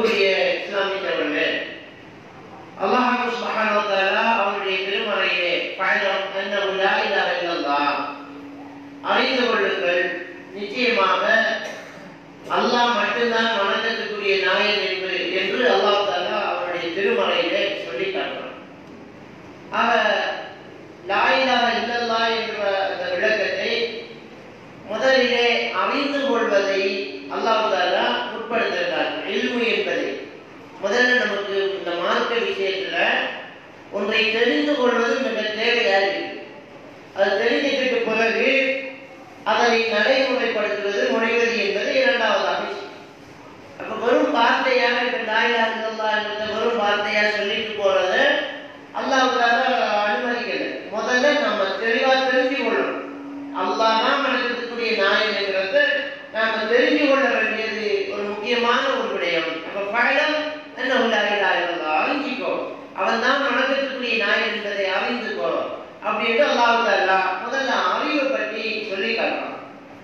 அன்புடைய இஸ்லாமியர்களே, அல்லாஹ் சுப்ஹானஹு வ தஆலா அவருடைய திருமறையிலே ஃபஅலம் அன்னஹு லா இலாஹ இல்லல்லாஹ், அறிந்து கொள்ளுங்கள் நிச்சயமாக அல்லாஹ் மட்டும்தான் வணங்கத்துக்குரிய நாயன் என்று அல்லாஹ் தஆலா அவருடைய திருமறையிலே சொல்லி காட்டுறான். ஆக லா இலாஹ இல்லல்லாஹ் என்ற அந்த விளக்கத்தை முதலிலே அறிந்து கொள்வதை அல்லாஹ் தஆலா முற்படுத்துகிறார். இல்மு என்பதை முதல்ல நமக்கு இந்த மார்க்க விஷயத்துல ஒன்றை தெரிந்து கொள்வது மிக தேவையாக இருக்கு. அது தெரிஞ்சுக்கிட்ட பிறகு அதனை நடைமுறைப்படுத்துவது முனைவது என்பது இரண்டாவதாக. அப்ப வெறும் வார்த்தையாக இப்ப லா இலாஹ இல்லல்லாஹ் என்ற வெறும் வார்த்தையா சொல்லிட்டு போறது அல்லாஹ் தஆலா அனுமதிக்கல. முதல்ல நம்ம தெளிவா தெரிஞ்சு கொள்ளணும். அல்லாஹ் தான் வணங்கத்துக்குரிய நாயன் என்கிறது நாம தெரிஞ்சு கொள்ள வேண்டியது ஒரு முக்கியமான ஒரு விடயம். அப்ப ஃபஅலம் அன்னஹு லா இலாஹ இல்லல்லாஹ், அறிஞ்சிக்கோ அவன் தான் வணங்கத்துக்குரிய நாயன் என்பதை அறிந்துக்கோ அப்படின்னு அல்லாஹ் தஆலா முதல்ல அறிவை பற்றி சொல்லி காட்டுறான்.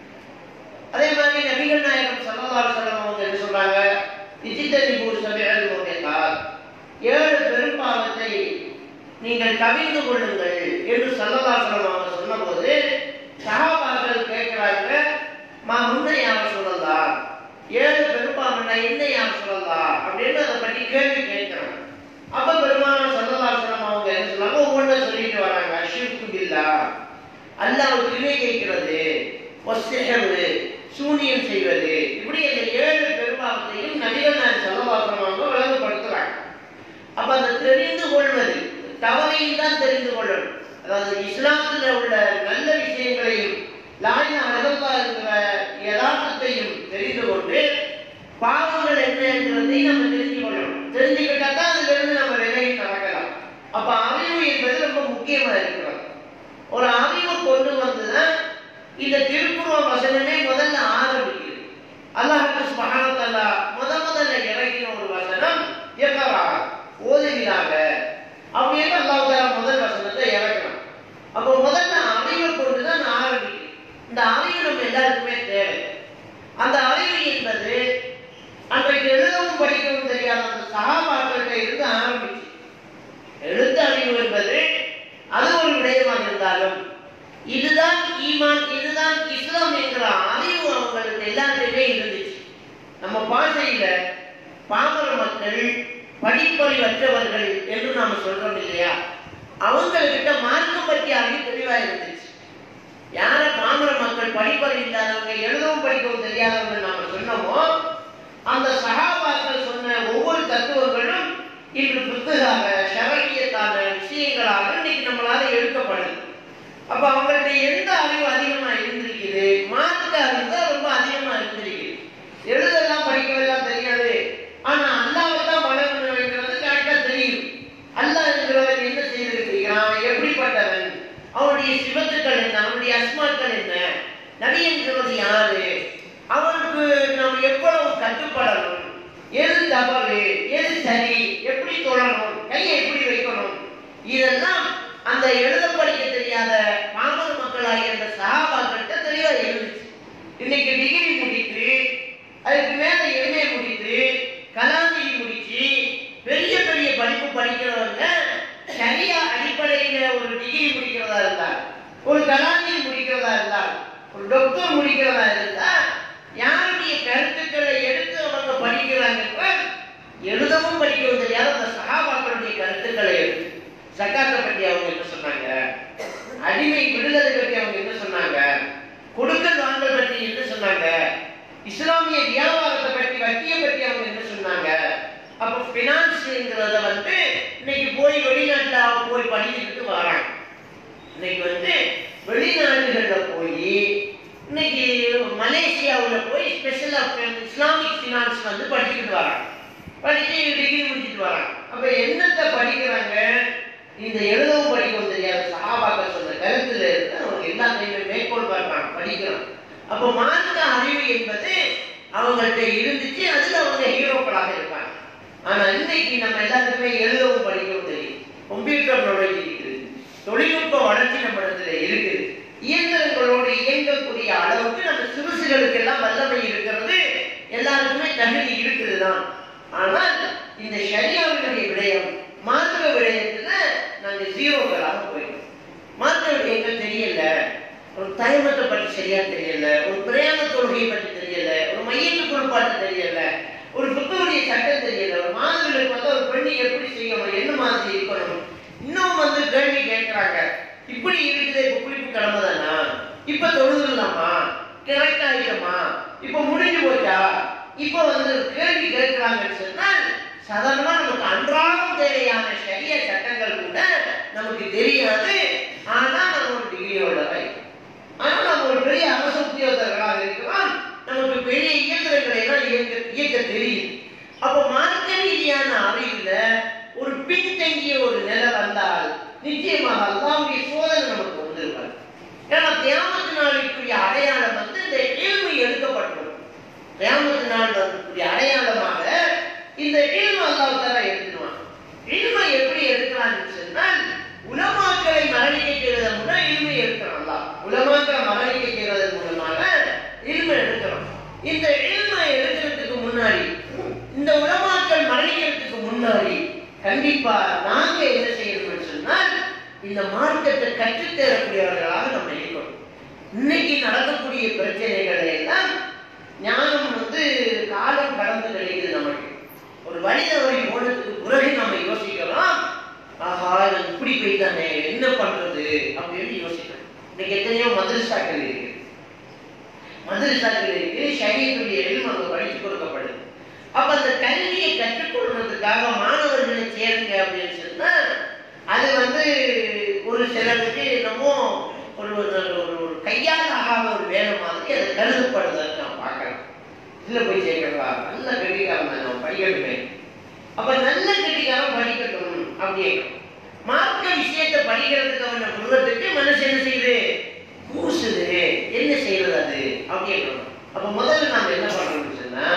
அதே மாதிரி நபிகள் நாயகம் ஸல்லல்லாஹு அலைஹி வஸல்லம் அவங்க என்ன சொல்றாங்க, இஜ்தனிபு ஸபிஅல் முபிகாத், 7 பெரும்பாவத்தை நீங்கள் தவிர்த்து கொள்ளுங்கள் என்று ஸல்லல்லாஹு அலைஹி வஸல்லம் அவங்க சொன்னபோது சஹாபாக்கள் கேட்கிறாங்க, மா முன்ன யார் சொல்லலாம், 7 பெரும்பாவம்னா என்ன யார் சொல்லலாம் அப்படின்னு அதை பற்றி கேள்வி கேட்கிறாங்க. அப்ப பெருமானார் ஸல்லல்லாஹு அலைஹி வஸல்லம் அவங்க என்ன சொல்றாங்க, ஒவ்வொன்றை சொல்லிட்டு வராங்க. அஷ்ரிக்கு பில்லாஹ், அல்லாஹ்வுக்கு இணை வைக்கிறது, வஸ்ஸிஹ்ரு, சூனியம் செய்வது, இப்படி அந்த 7 பெரும்பாவத்தையும் நபிகள் நாயகம் ஸல்லல்லாஹு அலைஹி வஸல்லம் அவங்க விளங்கப்படுத்துறாங்க. அப்ப அதை தெரிந்து கொள்வது தவறையும் தான் தெரிந்து கொள்ளணும். அதாவது இஸ்லாத்தில் உள்ள நல்ல விஷயங்களையும் லா இலாஹ இல்லல்லாஹ் என்ற யதார்த்தத்தையும் தெரிந்து கொண்டு பாவங்கள் என்ன என்பதை நம்ம தெரிஞ்சு கொள்ளணும். தெரிஞ்சுக்கிட்டா தான் அதுல இருந்து நம்ம விலகி நடக்கலாம். அப்ப அறிவு என்பது ரொம்ப முக்கியமா இருக்கிறது. ஒரு அறிவை கொண்டு வந்துதான் இந்த திருக்குர்ஆன் வசனமே முதல்ல ஆரம்பிக்குது. அல்லாஹ் சுப்ஹானஹு வ தஆலா முதல்ல இறக்கின ஒரு வசனம் இக்ரா, ஓதுவீராக அப்படின்னு அல்லாஹ் தஆலா முதல் வசனத்தை இறக்கணும். அப்போ முதல்ல அறிவை கொண்டுதான் ஆரம்பிக்குது. இந்த அறிவு நம்ம எல்லாருக்குமே தேவை. அந்த அறிவு என்பது அன்றைக்கு எழுதவும் படிக்கவும் தெரியாத அந்த சஹாபாக்கள்கிட்ட இருந்து ஆரம்பிச்சு. எழுத்து அறிவு என்பது அது ஒரு விடயமாக இருந்தாலும் இதுதான் ஈமான், இதுதான் இஸ்லாம் என்கிற அறிவு அவங்களுக்கு எல்லாருமே இருந்துச்சு. நம்ம பாஷையில பாமர மக்கள் படிப்பறிவற்றவர்கள் என்று நாம சொல்றோம் இல்லையா, அவங்ககிட்ட மார்க்கம் பற்றி அறிவு தெளிவா இருந்துச்சு. யார பாமர மக்கள் படிப்பறிவு இல்லாதவங்க, எழுதவும் படிக்கவும் தெரியாதவங்க நாம சொன்னோமோ, அந்த சஹாபாக்கள் சொன்ன ஒவ்வொரு தத்துவங்களும் இன்று புத்தகாக ஷரஈயத்தான விஷயங்களாக இன்னைக்கு நம்மளால எடுக்கப்படுது. அப்ப அவங்கள்ட்ட எந்த அறிவு அதிகமா இருந்திருக்குது, மார்க்க அறிவு தான் ரொம்ப அதிகமா இருந்திருக்குது. எழுதெல்லாம் படிக்கவெல்லாம் தெரியாது, ஆனா அல்லாஹ்வை தான் வணங்க வைக்கிறது கரெக்டா தெரியும். அல்லாஹ் என்கிறவன் என்ன செய்திருக்கிறான், எப்படிப்பட்டவன், அவனுடைய சிவத்துக்கள் என்ன, அவனுடைய அஸ்மாக்கள் என்ன, நபி என்கிறது யாரு, அவனுக்கு நாம் எவ்வளவு கட்டுப்படணும், எது தவறு எது சரி, எப்படி தொழணும், கையை எப்படி வைக்கணும், இதெல்லாம் அந்த எழுத படிக்க தெரியாத பாமர மக்களாகிய அந்த சஹாபாக்கிட்ட தெளிவா இருந்துச்சு. இன்னைக்கு டிகிரி முடித்து அதுக்கு மேல எம்ஏ முடித்து கலாநிதி முடிச்சு பெரிய பெரிய படிப்பு படிக்கிறவங்க சரியா அடிப்படையில ஒரு டிகிரி முடிக்கிறதா இருந்தால், ஒரு கலாநிதி முடிக்கிறதா இருந்தால், ஒரு டாக்டர் முடிக்கிறதா இருந்தால் யாருடைய கருத்துக்களை எடுத்து அவங்க படிக்கிறாங்க. எழுதவும் படிக்கவும் தெரியாத அந்த சஹாபாக்களுடைய கருத்துக்களை எடுத்து ஜகாத்தை பற்றி அவங்க என்ன சொன்னாங்க, அடிமை விடுதலை பற்றி அவங்க என்ன சொன்னாங்க, கொடுக்கல் வாங்கல் பற்றி என்ன சொன்னாங்க, இஸ்லாமிய வியாபாரத்தை பற்றி வட்டியை பற்றி அவங்க என்ன சொன்னாங்க. அப்ப பினான்ஸ்ங்கிறத இன்னைக்கு போய் வெளிநாட்டுல போய் படிச்சுட்டு வராங்க. இன்னைக்கு வெளிநாடுகள்ல போய் இன்னைக்கு மலேசியாவுல போய் ஸ்பெஷல் ஆஃப் இஸ்லாமிக் பினான்ஸ் படிச்சுட்டு வராங்க. படிச்சு டிகிரி முடிச்சுட்டு வராங்க. அப்ப என்னத்தை படிக்கிறாங்க, இந்த எழுதவும் படிக்கவும் தெரியாத சஹாபாக்கள் சொன்ன கருத்துல இருந்து அவங்க எல்லாத்தையுமே மேற்கோள் பார்ப்பாங்க, படிக்கிறாங்க. அப்ப மார்க்க அறிவு என்பது அவங்கள்ட்ட இருந்துச்சு, அதுல அவங்க ஹீரோக்களாக இருப்பாங்க. ஆனா இன்னைக்கு நம்ம எல்லாருக்குமே எழுதவும் படிக்கவும் தெரியும், கம்ப்யூட்டர் நாலேஜ் இருக்குது, தொழில்நுட்ப வளர்ச்சி நம்ம இடத்துல இருக்குது, இயந்திரங்களோடு இயங்கக்கூடிய அளவுக்கு நம்ம சிறுசுகளுக்கு எல்லாம் வல்லமை இருக்கிறது, எல்லாருக்குமே தகுதி இருக்குதுதான். ஆனால் இந்த ஷரியாவினுடைய விடயம் மார்க்க விடயத்துல நாங்க ஜீரோக்களாக போயிட்டோம். மார்க்க விடயங்கள் தெரியல, ஒரு தயமத்தை பற்றி சரியா தெரியல, ஒரு பிரயாண தொழுகையை பற்றி தெரியல, ஒரு மையத்து பொறுப்பாட்டு தெரியல, ஒரு புத்தகடைய சட்டம் தெரியல, ஒரு மாதங்களுக்கு வந்து ஒரு பெண்ணை எப்படி செய்யணும், என்ன மாதிரி இருக்கணும். இன்னும் வந்து கேள்வி கேட்கிறாங்க, இப்படி இருக்குது, இப்ப குளிப்பு கிளம்ப தானா, இப்ப தொழுதுலாமா, கரெக்ட் ஆகிட்டோமா, இப்ப முடிஞ்சு போச்சா, இப்ப வந்து கேள்வி கேட்கிறாங்கன்னு சொன்னால் சாதாரணமா நமக்கு அன்றாடம் தேவையான ஷரிய சட்டங்கள் கூட நமக்கு தெரியாது. ஆனா நம்ம ஒரு டிகிரியோட ஆனா நம்ம ஒரு பெரிய அரசு உத்தியோகர்களாக இருக்கலாம், நமக்கு பெரிய இயந்திரங்களை எல்லாம் இயக்க தெரியும். அப்ப மார்க்க ரீதியான அறிவுல ஒரு பின்தங்கிய ஒரு நிலை வந்தால் நிச்சயமாக அல்லாஹ்வுடைய சோதனை நமக்கு வந்திருக்காது. ஏன்னா கியாமத் நாளுக்குரிய அடையாளம் வந்து இந்த இல்மு எடுக்கப்பட்டுள்ளது. கியாமத் நாள் வரக்கூடிய அடையாளமாக இந்த இல்மு அல்லாஹ் தஆலா எடுத்துவான். இல்மை எப்படி எடுக்கிறான்னு சொன்னால் உலமாக்களை மரணிக்க செய்வதன் மூலம் இல்மை எடுக்கிறான். அல்லாஹ் உலமாக்களை மரணிக்க செய்வதன் மூலமாக இல்மை எடுக்கிறோம். இந்த இல்மை எடுக்கிறதுக்கு முன்னாடி, இந்த உலமாக்கள் மரணிக்கிறதுக்கு முன்னாடி கண்டிப்பா நாங்க என்ன செய்யணும்னு சொன்னால் இந்த மார்க்கத்தை கற்றுத்தரக்கூடியவர்களாக நம்ம இருக்கணும். இன்னைக்கு நடக்கக்கூடிய பிரச்சனைகளை எல்லாம் ஞானம் வந்து காலம் கடந்து கிடைக்குது. நமக்கு ஒரு வழிதவறி போனதுக்கு பிறகு நம்ம யோசிக்கலாம், ஆஹா இப்படி போய்தானே என்ன பண்றது அப்படின்னு யோசிக்கிறோம். இன்னைக்கு எத்தனையோ மதரசாக்கள் இருக்கு, ஷரியத்துடைய இல்மு அங்க படித்து கொடுக்கப்படுது. அப்ப அந்த கல்வியை கற்றுக்கொள்றதுக்காக மாணவர்களை சேருங்க அப்படின்னு சொன்னா அது வந்து ஒரு சிலருக்கு என்னமோ ஒரு கையால் ஆகாத ஒரு வேலை மாதிரி அதை கருதப்படுதுன்னு நான் பார்க்கலாம். இதுல போய் சேர்க்கிறதா, நல்ல கட்டிக்காரன் தான் நம்ம படிக்கட்டுமே, அப்ப நல்ல கட்டிக்காரன் படிக்கட்டும் அப்படியே மார்க்க விஷயத்தை படிக்கிறதுக்கு அவனை முன்னத்துக்கு மனசு என்ன செய்யுது, கூசுது, என்ன செய்யறது அது அப்படின்னு. அப்ப முதல்ல நாம என்ன பண்றோம்னு சொன்னா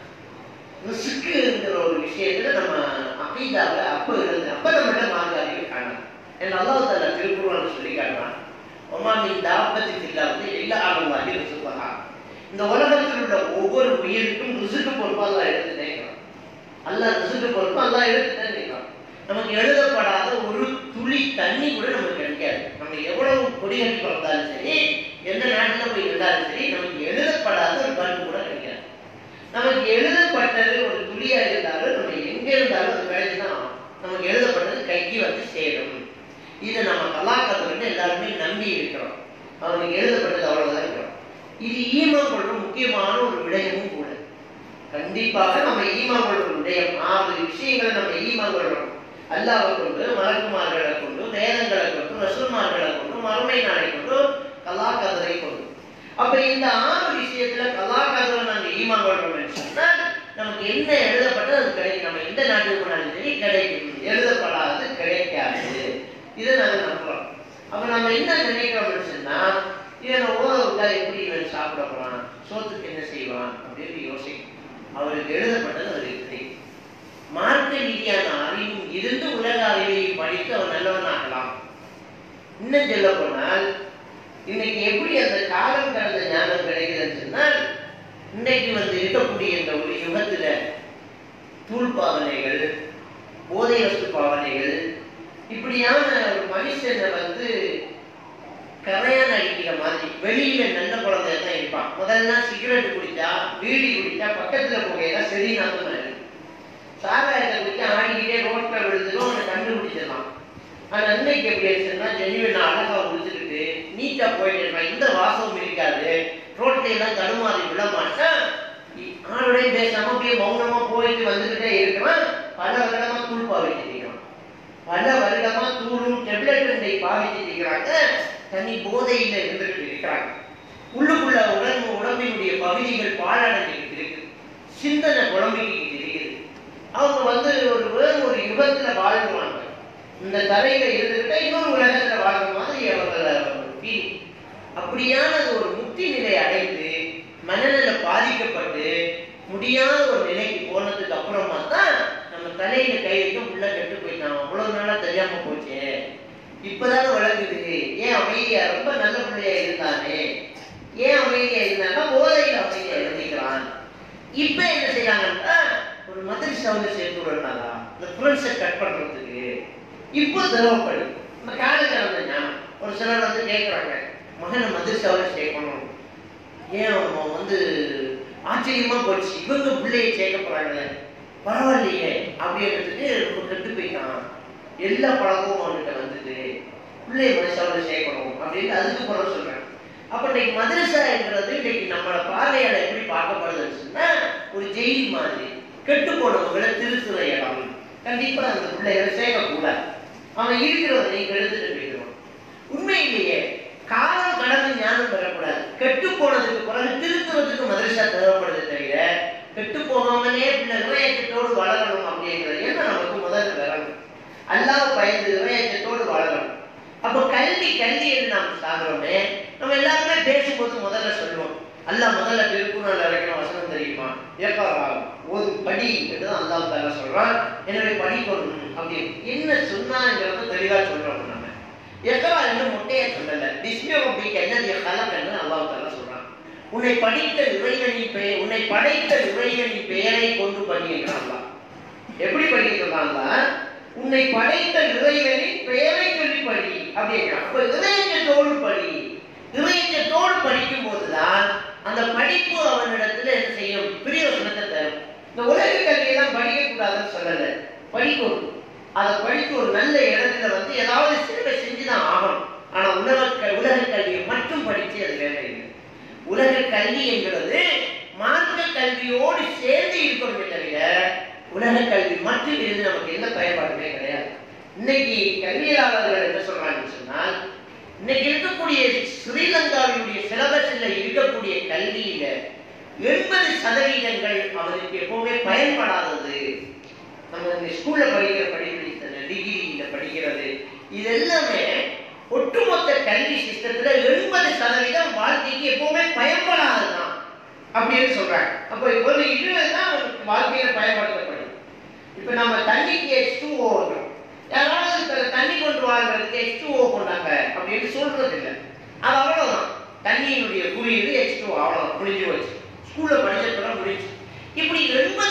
ரிஸ்க்குங்கிற ஒரு விஷயத்துல நம்ம அகீதாவை அப்ப நம்மகிட்ட மார்க்க அறிவு காணலாம். ஏன்னா அல்லாஹ் தஆலா திருக்குர்ஆன்ல சொல்லி காட்டுறான், ஒமாமின் தாபத்தின் இல்லா வந்து எல்லா ஆளுமாகி ரிசுகஹா. இந்த உலகத்தில் உள்ள ஒவ்வொரு உயிருக்கும் ரிசுக்கு பொறுப்பு அல்லாஹ் எடுத்து நினைக்கிறான். அல்லாஹ் ரிசுக்கு பொறுப்பு அல்லாஹ் எடுத்து நினைக்கிறான். நமக்கு எழுதப்படாத ஒரு துளி தண்ணி கூட நமக்கு கிடைக்காது. நம்ம எவ்வளவு கொடிகட்டி பிறந்தாலும் சரி, எந்த நாட்டில் போய் இருந்தாலும் சரி, நமக்கு எழுதப்படாத ஒரு பண்பு கூட கிடைக்காது. நமக்கு எழுதப்பட்டது ஒரு துளியா இருந்தாலும் நம்ம எங்க இருந்தாலும் அது கிடைச்சுதான் நமக்கு எழுதப்பட்டது கைக்கு வந்து சேரும். இதை நம்ம கலாக்கத்துல எல்லாருமே நம்பி இருக்கிறோம். அவனுக்கு எழுதப்பட்டது அவ்வளவுதான் இருக்கிறோம். இது ஈமான் கொள்ற முக்கியமான ஒரு விடயமும் கூட. கண்டிப்பாக நம்ம ஈமான் கொள்ற விடயம் 6 விஷயங்களை நம்ம ஈமான் கொள்றோம். அல்லாஹ்வை கொண்டு, மலக்குமார்களை கொண்டு, வேதங்களை கொண்டு, ரசூல்மார்களை கொண்டு, மறுமை நாளை கொண்டு, கலாக்கதரை கொண்டு. அப்ப இந்த 6 விஷயத்துல கலாக்கதரை நாங்க ஈமான் கொள்றோம்னு சொன்னால் நமக்கு என்ன எழுதப்பட்டது அது கிடைக்கும். நம்ம எந்த நாட்டுக்கு போனாலும் சரி கிடைக்கும், எழுதப்படாது கிடைக்காது. இதை நாங்க நம்புறோம். அப்ப நம்ம என்ன நினைக்கிறோம்னு சொன்னா இவனை ஓதவுட்டா எப்படி இவன் சாப்பிட போறான், சோத்துக்கு என்ன செய்வான் அப்படின்னு யோசிக்கும். அவருக்கு எழுதப்பட்டது அவருக்கு தெரியும். மார்க்க ரீதியான அறிவும் இருந்து உலக அறிவையும் படித்து அவன் நல்லவன் ஆகலாம். இன்னும் சொல்ல போனால் இன்னைக்கு எப்படி அந்த காலம் கடந்த ஞானம் கிடைக்குதுன்னு சொன்னால் இன்னைக்கு வந்து இருக்கக்கூடிய இந்த ஒரு யுகத்துல தூள் பாவனைகள், போதை வஸ்து பாவனைகள், இப்படியான ஒரு மனுஷனை வந்து கரையான அடிக்கிற மாதிரி வெளியில நல்ல குழந்தை தான் இருப்பான். முதல்ல சிகரெட் குடிச்சா, பீடி குடிச்சா பக்கத்துல போகையெல்லாம் சரி நாம சாராயத்தை குடிச்சு ஆடிக்கிட்டே ரோட்ல விழுந்துடும், அவனை கண்டுபிடிச்சிடலாம். ஆனா அன்னைக்கு எப்படி சொன்னா ஜெனிவன் அழகா குடிச்சுக்கிட்டு நீட்டா போயிட்டு இருப்பான். இந்த வாசமும் இருக்காது, ரோட்ல எல்லாம் தடுமாறி விட மாட்டான். ஆளுடைய பேசாம அப்படியே மௌனமா போயிட்டு வந்துகிட்டே இருக்கிறான். பல வருடமா தூள் பாவிச்சிருக்கிறான், பல வருடமா தூளும் டெப்லெட்டை பாவிச்சிருக்கிறாங்க. தனி போதையில இருந்துகிட்டு இருக்கிறாங்க. உள்ளுக்குள்ள உடம்பினுடைய பகுதிகள் பாழடைஞ்சிட்டு இருக்கு, சிந்தனை குழம்பிக்கிட்டு இருக்குது. அவங்க வந்து வேறு ஒரு யுகத்துல வாழ்வாங்க. இந்த தரையில இருந்துகிட்ட இன்னொரு உலகத்துல வாழ்ற மாதிரி அவங்க அப்படியான ஒரு முக்தி நிலை அடைந்து மனநிலை பாதிக்கப்பட்டு முடியாத ஒரு நிலைக்கு போனதுக்கு அப்புறமா தான் நம்ம தலையில கை வைக்க உள்ள கெட்டு போயிட்டான். அவ்வளவு நாளா தெரியாம போச்சு, இப்பதானே வளர்க்குது. ஏன் அமைதியா, ரொம்ப நல்ல பிள்ளையா இருந்தானே, ஏன் அமைதியா இருந்தாங்கன்னா போதையில அமைதியா இருந்திக்கிறான். இப்ப என்ன செய்யறாங்கன்னா ஒரு ஒரு மதரசாவில் சேர்த்து விடறாங்களா இந்த ஃப்ரெண்ட்ஸை கட் பண்ணுறதுக்கு இப்போ தேவைப்படுது. இந்த காலேஜில் வந்தேன்னா ஒரு சிலர் வந்து கேட்குறாங்க, மகனை மதரசாவில் சேர்க்கணும், ஏன் அவன் வந்து ஆச்சரியமாக போச்சு, இவங்க பிள்ளையை சேர்க்க போகிறாங்களே பரவாயில்லையே அப்படின்றதுக்கு ரொம்ப கெட்டு போயிட்டான், எல்லா பழக்கமும் அவன்கிட்ட வந்தது, பிள்ளையை மதரசாவில் சேர்க்கணும் அப்படின்னு அதுக்கு பிறகு சொல்கிறேன். அப்போ இன்னைக்கு மதரசாங்கிறது இன்னைக்கு நம்மளோட பார்வையால் எப்படி பார்க்கப்படுதுன்னு சொன்னால் ஒரு ஜெயில் மாதிரி, கெட்டு போனவங்களை திருத்துற இடம். கண்டிப்பாக அந்த பிள்ளைகளை சேர்க்கக்கூடாது, அவன் இருக்கிறவன் நீங்க எடுத்துட்டு போயிடுவான். உண்மையிலேயே காலம் கடந்து ஞானம் பெறக்கூடாது. கெட்டு போனதுக்கு பிறகு திருத்துறதுக்கு மதரசா தேவைப்படுது தவிர கெட்டு போகாமலே பிள்ளைகளை இறையச்சத்தோடு வளரணும் அப்படிங்கிறது என்ன நமக்கு முதல்ல வரணும். அல்லாஹ் பயந்து இறையச்சத்தோடு வளரணும். அப்போ கல்வி கல்வி என்று நாம் சாகிறோமே, நம்ம எல்லாருமே பேசும்போது முதல்ல சொல்லுவோம், அல்லாஹ் முதல்ல திருக்குறள் இறக்கிற வசனம் தெரியுமா, ஒரு படி என்றுதான் அல்லாஹ் தாலா சொல்றான். எனவே படிக்கணும் அப்படின்னு என்ன சொன்னாங்கிறத தெளிவா சொல்றோம். நம்ம எக்கரா என்று மொட்டையை சொல்லல, பிஸ்மில்லாஹ் என்னது கலம் என்று அல்லாஹ் தாலா சொல்றான். உன்னை படித்த இறைவனின் பெயர், உன்னை படைத்த இறைவனின் பெயரை கொண்டு படி என்றான். எப்படி படிக்க சொல்றாங்களா, உன்னை படைத்த இறைவனின் பெயரை சொல்லி படி அப்படிங்கிறான். அப்ப இறையச்சத்தோடு படி. இறையச்சத்தோடு படிக்கும் போதுதான் அந்த படிப்பு அவனிடத்துல என்ன செய்யும், பிரயோசனத்தை தரும். இந்த உலக கல்வியெல்லாம் படிக்க கூடாதுன்னு சொல்லல, படிக்கணும். அதை படித்து ஒரு நல்ல இடத்துல வந்து ஏதாவது சேவை செஞ்சுதான் ஆகணும். ஆனா உலக கல்வியை மட்டும் படிச்சு அது வேலை இல்லை. உலக கல்வி என்கிறது மார்க்க கல்வியோடு சேர்ந்து இருக்கணுமே தவிர உலக கல்வி மட்டும் இருந்து நமக்கு எந்த பயன்பாடுமே கிடையாது. இன்னைக்கு கல்வியாளர்கள் என்ன சொல்றாங்கன்னு சொன்னால், இன்னைக்கு இருக்கக்கூடிய ஸ்ரீலங்காவினுடைய சிலபஸ்ல இருக்கக்கூடிய கல்வியில 80% அவருக்கு எப்பவுமே பயன்படாதது. நம்ம ஸ்கூல்ல படிக்கிற படிப்பு, டிகிரியில படிக்கிறது, இது எல்லாமே ஒட்டுமொத்த கல்வி சிஸ்டத்துல 80% வாழ்க்கைக்கு எப்பவுமே பயன்படாததுதான் அப்படின்னு சொல்றாங்க. அப்ப ஒரு 20 தான் வாழ்க்கையில பயன்படுத்தப்படும். இப்ப நம்ம தண்ணிக்கு H2O வரும், யாராவது தண்ணி கொண்டு வாழ்றதுக்கு H2O கொண்டாங்க அப்படின்னு சொல்றது இல்லை. அது அவ்வளவுதான், தண்ணியினுடைய குறியீடு H2O, அவ்வளவுதான், முடிஞ்சு வச்சு ஸ்கூல்ல படிச்சதுல முடிஞ்சு. இப்படி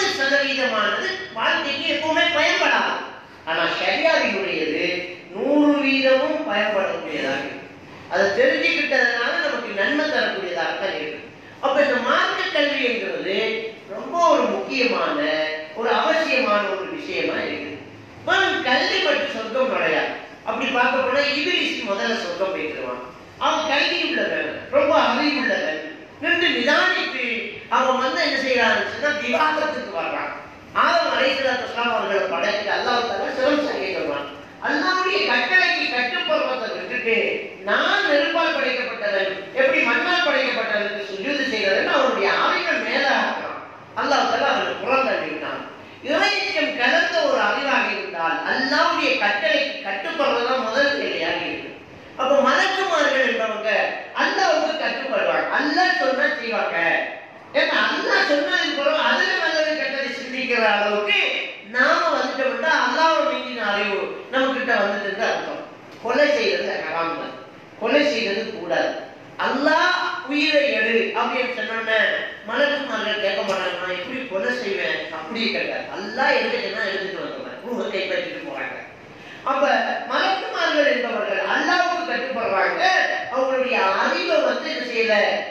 80% வாழ்க்கைக்கு எப்பவுமே பயன்படாது. ஆனா ஷரியாவினுடையது 100% பயன்படக்கூடியதாக இருக்கு. அதை தெரிஞ்சுக்கிட்டதுனால நமக்கு நன்மை தரக்கூடியதாக தான் இருக்கு. அப்ப இந்த மார்க்க கல்வி என்கிறது ரொம்ப ஒரு முக்கியமான ஒரு அவசியமான ஒரு விஷயமா இருக்குது. கல்வி மட்டும் சொர்க்கம் கிடையாது. அப்படி பார்க்க போனா இபிலிஸ் முதல்ல சொர்க்கம் போயிடுவான். அவன் கல்வி உள்ளவன், ரொம்ப அறிவுள்ளவன், நின்று நிதானித்து அவன் வந்து என்ன செய்யறான்னு விவாதத்துக்கு வர்றான். ஆதம் அலைஹிஸ்ஸலாம் அவர்களை படைத்து அல்லாஹ் தஆலா சிரம் செய்ய சொல்றான். அல்லாஹ்வுடைய கட்டளைக்கு கட்டுப்படுவதை விட்டுட்டு நான் நெருப்பால் படைக்கப்பட்டவன், எப்படி மண்ணால் படைக்கப்பட்டவனுக்கு சுஜூது செய்யறதுன்னு அவனுடைய ஆவிகள் மேல அல்லாஹ் தஆலா அவனை புறந்தள்ளிவிட்டான். இறையச்சம் கலந்த ஒரு அறிவாக இருந்தால் அல்லாஹ்வுடைய கட்டளைக்கு கட்டுப்படுறதுதான் முதல் வேலையாக இருக்கு. அப்ப மலக்குமார்கள் என்பவங்க அல்லாஹ்வுக்கு கட்டுப்படுவாங்க, அல்லாஹ் சொன்னா செய்வாங்க. ஏன்னா அல்லாஹ் சொன்னதின் பிறகு அதுல நல்லது கட்டளை சிந்திக்கிற அளவுக்கு நாம வந்துட்டோம்னா அல்லாஹ்வை மீறின அறிவு நம்ம கிட்ட வந்துட்டு அர்த்தம். கொலை செய்யறது ஹராம் தான், கொலை செய்யறது கூடாது. அல்லாஹ் உயிரை எடு அப்படின்னு சொன்னோன்னே மலக்குமார்கள் கேட்க மாட்டாங்க, நான் எப்படி கொலை செய்வேன் அப்படி கிடையாது. அல்லாஹ் எடுத்துட்டுன்னா எடுத்துட்டு வந்துடுறேன், கைப்பற்றிட்டு போறாங்க. அப்ப மலக்குமார்கள் என்பவர்கள் அல்லாஹ்வுக்கு கட்டுப்படுறாங்க. அவங்களுடைய அறிவை வந்து என்ன செய்யல,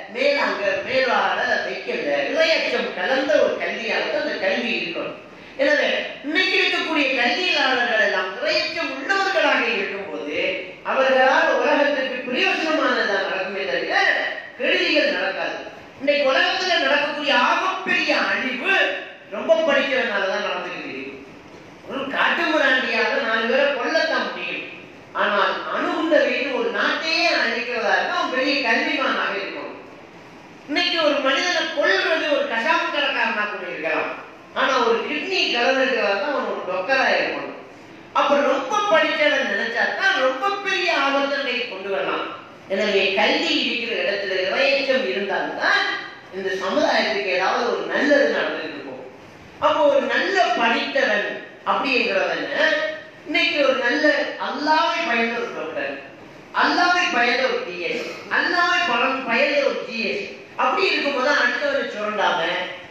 மேலாட வைக்கல. இறையச்சம் கலந்த ஒரு கல்வியாக அந்த கல்வி இருக்கணும். எனவே இன்னைக்கு இருக்கக்கூடிய கல்வியாளர்கள் எல்லாம் இறையச்சம் உள்ளவர்களாக இருக்கும் போது அவர்களால் உலகத்திற்கு பிரயோஜனமானதாக நடக்குமே தவிர கெடுதிகள் நடக்காது. இன்னைக்கு உலகத்துல நடக்கக்கூடிய ஆகப்பெரிய அழிவு ரொம்ப படிக்கிறதுனாலதான் நடந்துகிட்டு இருக்கு. ஒரு காட்டுமிராண்டியாக 4 பேரை கொல்லத்தான் முடியும். ஆனால் அணுகுண்ட வீடு ஒரு நாட்டையே அழிக்கிறதா இருந்தா அவன் பெரிய கல்விமானாக இருக்கணும். இன்னைக்கு ஒரு மனிதனை கொல்றது ஒரு கசாப்பு கடைக்காரனா கூட இருக்கலாம். ஆனா ஒரு கிட்னி கலந்துக்கிறதா தான் அவன் ஒரு டாக்டரா இருக்கணும். அப்ப ரொம்ப படிச்சவன் நினைச்சாதான் ரொம்ப பெரிய ஆபத்தை கொண்டு வரலாம். எனவே கல்வி இருக்கிற இடத்துல இறையச்சம் இருந்தால்தான் இந்த சமுதாயத்துக்கு ஏதாவது ஒரு நல்லது நடந்துட்டு இருக்கும். அப்போ ஒரு நல்ல படித்தவன் அப்படிங்கிறவன் இன்னைக்கு ஒரு நல்ல அல்லாஹ்வை பயந்த ஒரு டாக்டர், அல்லாஹ்வை பயந்த ஒரு டிஎஸ், அல்லாஹ்வை பயந்த ஒரு ஜிஎஸ், அப்படி இருக்கும்போது அடுத்தவரை சுரண்டாம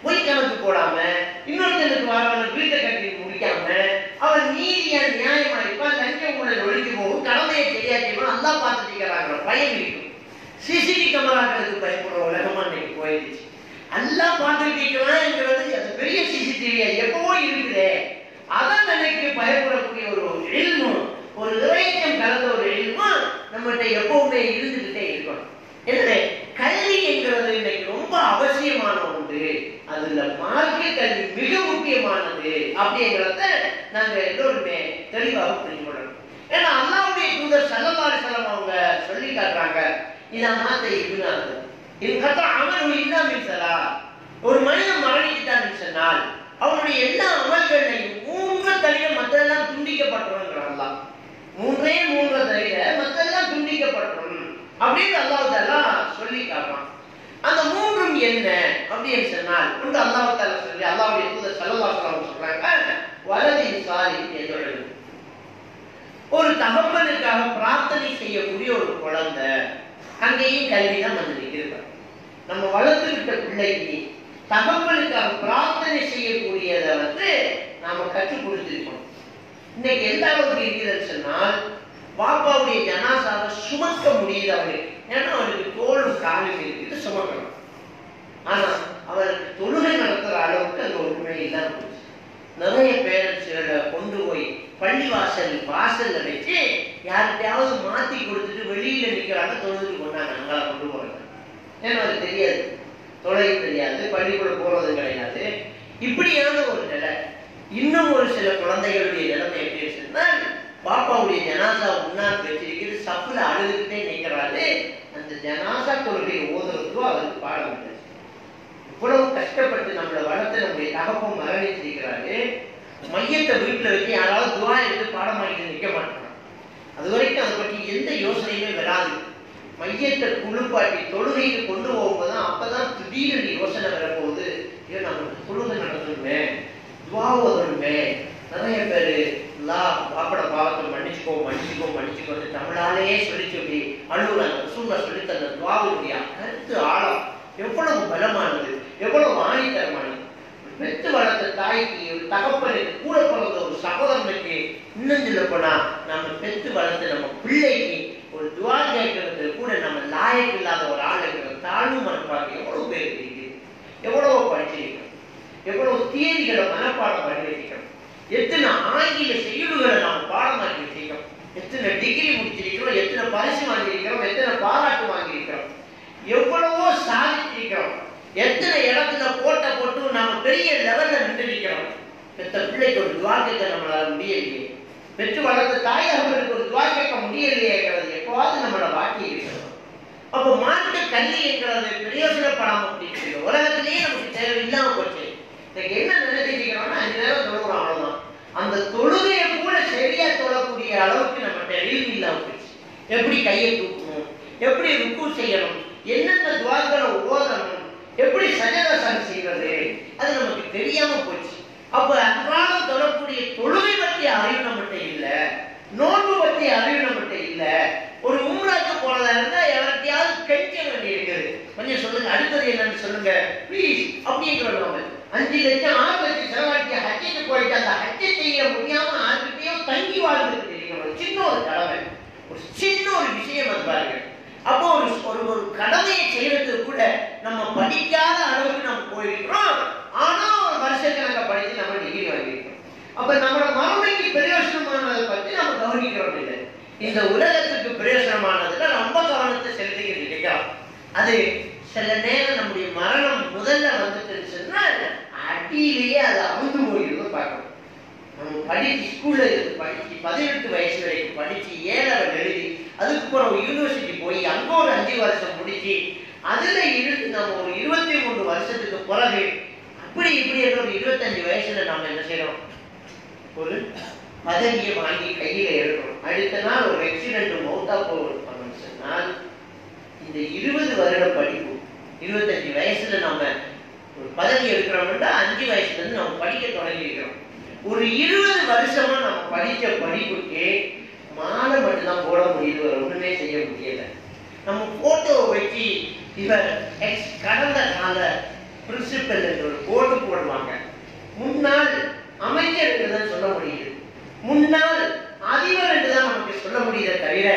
பொய் கணக்கு போடாம, இன்னொருத்தனுக்கு வரவன வீட்டை கட்டி முடிக்காம, அவன் நீதியா நியாயமா இருப்பான், லஞ்சம் ஊழல் ஒழிஞ்சு போகும், கடமையை சரியா செய்வான், அல்லாஹ் பார்த்துட்டு இருக்கிறாங்க, பயம் இருக்கும். சிசிடிவி கேமராக்களுக்கு பயப்படுற உலகமா இன்னைக்கு போயிடுச்சு. அல்லாஹ் பார்த்துட்டு இருக்கிறான்ங்கிறது அது பெரிய சிசிடிவியா எப்பவோ இருக்குதே, அதான் நினைக்கு பயப்படக்கூடிய ஒரு இல்மு, ஒரு இறைச்சம் கலந்த ஒரு இல்மு நம்மகிட்ட எப்பவுமே இருந்துகிட்டே இருக்கணும். எனவே கல்வி என்கிறது இன்னைக்கு ரொம்ப அவசியமான ஒன்று. அதுல மார்க்க கல்வி மிக முக்கியமானது அப்படிங்கிறத நாங்க எல்லோருமே தெளிவாக புரிந்து கொள்ளணும். ஏன்னா அல்லாஹ்வுடைய தூதர் ஸல்லல்லாஹு அலைஹி வஸல்லம் அவங்க சொல்லி காட்டுறாங்க, இதான் மாத்தை இப்னாது இன் கதா அமலு இல்லா மின் ஸலா. ஒரு மனிதன் மரணித்தான்னு சொன்னால் அவனுடைய எல்லா அமல்களையும் மூன்று தவிர மற்றெல்லாம் துண்டிக்கப்பட்டுரும். அல்லாஹ் மூன்றே மூன்று தவிர மற்றெல்லாம் துண்டிக்கப்பட்டுரும் அப்படின்னு அல்லாஹ் தஆலா சொல்லி காட்டுறான். அந்த மூன்றும் என்ன அப்படின்னு சொன்னால், ஒன்று அல்லாஹ் தஆலா சொல்லி அல்லாஹ்வுடைய தூதர் ஸல்லல்லாஹு அலைஹி வஸல்லம் சொல்றாங்க, வலதின் சாலிஹ் எதுவும், ஒரு தகப்பனுக்காக பிரார்த்தனை செய்யக்கூடிய ஒரு குழந்தை. அங்கேயும் கல்வி தான் வந்து நிற்கிறது. நம்ம வளர்த்துக்கிட்ட பிள்ளைக்கு தகப்பனுக்காக பிரார்த்தனை செய்யக்கூடியதை வந்து நாம கற்றுக் கொடுத்திருக்கணும். இன்னைக்கு எந்த அளவுக்கு இருக்கிறது சொன்னால், பாப்பாவுடைய ஜனாசாவை சுமக்க முடியுது அவனுக்கு. ஏன்னா அவனுக்கு தோளும் காலும் இருக்குது, சுமக்கணும். ஆனா அவருக்கு தொழுகை நடத்துற அளவுக்கு அந்த ஒற்றுமை இல்லாம போச்சு. நிறைய பேரண்ட்ஸ்களை கொண்டு போய் பள்ளி வாசல் வச்சு யார்கிட்டையாவது மாத்தி கொடுத்துட்டு வெளியில நிக்கிறாங்க, தொழுதுட்டு கொண்டாங்க, அங்கே கொண்டு போறாங்க. ஏன்னா அது தெரியாது, தொலை தெரியாது, பள்ளிக்குள்ள போறது கிடையாது. இப்படியான ஒரு நிலை. இன்னும் ஒரு சில குழந்தைகளுடைய நிலைமை எப்படி சொன்னால், பாப்பாவுடைய ஜனாசா முன்னாள் வச்சிருக்கிறது, சப்புல அழுதுகிட்டே நிற்கிறாரு. அந்த ஜனாசா தொழுகை ஓதுறதோ அவருக்கு பாடம் இல்லை. இவ்வளவு கஷ்டப்பட்டு நம்மளை வளர்த்து நம்முடைய தகப்பம் மரணிச்சிருக்கிறாரு. மையத்தை வீட்டுல வச்சு யாராவது துவா எடுத்து பாடம் வாங்கிட்டு நிற்க மாட்டாங்க. அது வரைக்கும் அதை பற்றி எந்த யோசனையுமே வராது. மையத்தை குளிப்பாட்டி தொழுகைக்கு கொண்டு போகும்போதுதான் அப்பதான் திடீர்னு யோசனை வரப்போகுது, ஏன் நமக்கு தொழுகை நடத்தணுமே, துவா ஓதணுமே. நிறைய பேரு பாப்பட பாவத்தை மன்னிச்சுக்கோ தமிழாலேயே சொல்லி சொல்லி அழுகுறாங்க. ரசூலுல்லாஹ் சொல்லி தந்த துவாவுடைய கருத்து ஆழம் எவ்வளவு பலமானது, எவ்வளவு ஆணித்தரமானது. பெற்று வளர்த்த தாய்க்கு, ஒரு தகப்பனுக்கு, கூட பிறந்த ஒரு சகோதரனுக்கு, இன்னும் சொல்ல போனா நம்ம பெற்று வளர்த்த நம்ம பிள்ளைக்கு ஒரு துவா கேட்கறது கூட நம்ம லாயக்கு இல்லாத ஒரு ஆள் இருக்கிற தாழ்வு மனப்பாக்கு எவ்வளவு பேர் இருக்குது. எவ்வளவு படிச்சிருக்கிறோம், எவ்வளவு தியரிகளை மனப்பாடம் பண்ணி வச்சிருக்கிறோம், எத்தனை ஆங்கில செய்யுள்களை நாம் பாடமாக்கி வச்சிருக்கிறோம், எத்தனை டிகிரி முடிச்சிருக்கிறோம், எத்தனை பரிசு வாங்கியிருக்கிறோம், எத்தனை பாராட்டு வாங்கியிருக்கிறோம், எவ்வளவோ சாதிச்சிருக்கிறோம், எத்தனை இடத்துல போட்டு நாம பெரிய லெவல்ல நின்றுக்கிறோம். பெற்ற பிள்ளைக்கு ஒரு துவா கேட்க நம்மளால முடியலையே, பெற்று வளர்த்த தாயகர்களுக்கு ஒரு துவா கேட்க முடியலையேங்கிறது எப்போவாது நம்மளோட வாக்கி இருக்கிறோம். அப்போ மார்க்க கல்வி என்கிறது பிரயோஜனப்படாம போயிட்டு உலகத்திலேயே நமக்கு தேவை இல்லாம போச்சு. இன்னைக்கு என்ன நினைச்சிருக்கிறோம்னா 5 நேரம் தொழுகிறோம், அவ்வளவுதான். அந்த தொழுகையை கூட சரியா தொழக்கூடிய அளவுக்கு நம்ம தெளிவு இல்லாம போச்சு. எப்படி கையை தூக்கணும், எப்படி ருக்கு செய்யணும், என்னென்ன துவாக்களை ஓதணும், எப்படி சஜதம் செய்வது, அது நமக்கு தெரியாம போச்சு. அப்ப அன்றாடம் தொழக்கூடிய தொழுகை பற்றிய அறிவு நம்மகிட்ட இல்ல, நோன்பு பற்றிய அறிவு நம்மகிட்ட இல்ல. ஒரு உம்ராக்கு போனதா இருந்தா யார்கிட்டயாவது கெஞ்ச வேண்டி இருக்குது, கொஞ்சம் சொல்லுங்க, அடுத்தது என்னன்னு சொல்லுங்க ப்ளீஸ் அப்படிங்கிறோம். நம்ம 5 லட்சம் 6 லட்சம் செலவாக்கி ஹஜ்ஜுக்கு போயிட்டு அந்த ஹஜ்ஜை செய்ய முடியாம ஆர்கிட்டையும் தங்கி வாழ்ந்துட்டு இருக்கணும். சின்ன ஒரு கடமை, ஒரு சின்ன ஒரு விஷயம் அது பாருங்க. அப்போ ஒரு கடமையை செய்யறதுக்கு கூட நம்ம படிக்காத அளவுக்கு நம்ம போயிருக்கிறோம். ஆனா ஒரு வருஷக்கணக்க படிச்சு நம்ம டிகிரி வாங்கியிருக்கோம். அப்ப நம்மளோட மறுமைக்கு பிரயோஜனமானதை பற்றி நம்ம கவனிக்கிறோம் இல்லை. இந்த உலகத்துக்கு பிரயோஜனமானதுல ரொம்ப கவனத்தை செலுத்திக்கிட்டு இருக்கிறோம். அது சில நேரம் நம்முடைய மரணம் முதல்ல வந்துட்டுன்னு சொன்னால் அடியிலேயே அதை அமுந்து போயிருந்தது பார்க்கணும். நம்ம படிச்சு ஸ்கூல்ல இருந்து படிச்சு 18 வயசு வரைக்கும் படிச்சு 7வது எழுதி அதுக்கப்புறம் யூனிவர்சிட்டி போய் அங்க ஒரு 5 வருஷம் முடிச்சு அதுல இருந்து நம்ம ஒரு 23 வருஷத்துக்கு பிறகு அப்படி இப்படி ஒரு 25 வயசுல நாம என்ன செய்யறோம், ஒரு பதவியை வாங்கி கையில எடுக்கிறோம். அடுத்த நாள் ஒரு ஆக்சிடென்ட் மௌத்தா போகணும்னு சொன்னால் இந்த 20 வருட படிப்பு 25 வயசுல நம்ம ஒரு பதவி எடுக்கிறோம்னா 5 வயசுல இருந்து நம்ம படிக்க தொடங்கி இருக்கிறோம். ஒரு 20 வருஷமா நம்ம படிச்ச படிப்புக்கு மாலை மட்டும்தான் போட முடியுது, ஒண்ணுமே செய்ய முடியல. நம்ம போட்டோவை வச்சு இவர் கடந்த கால பிரின்சிபல் என்று ஒரு போர்டு போடுவாங்க. முன்னாள் அமைச்சர் என்றுதான் சொல்ல முடியுது, முன்னாள் அதிபர் என்றுதான் நமக்கு சொல்ல முடியுத தவிர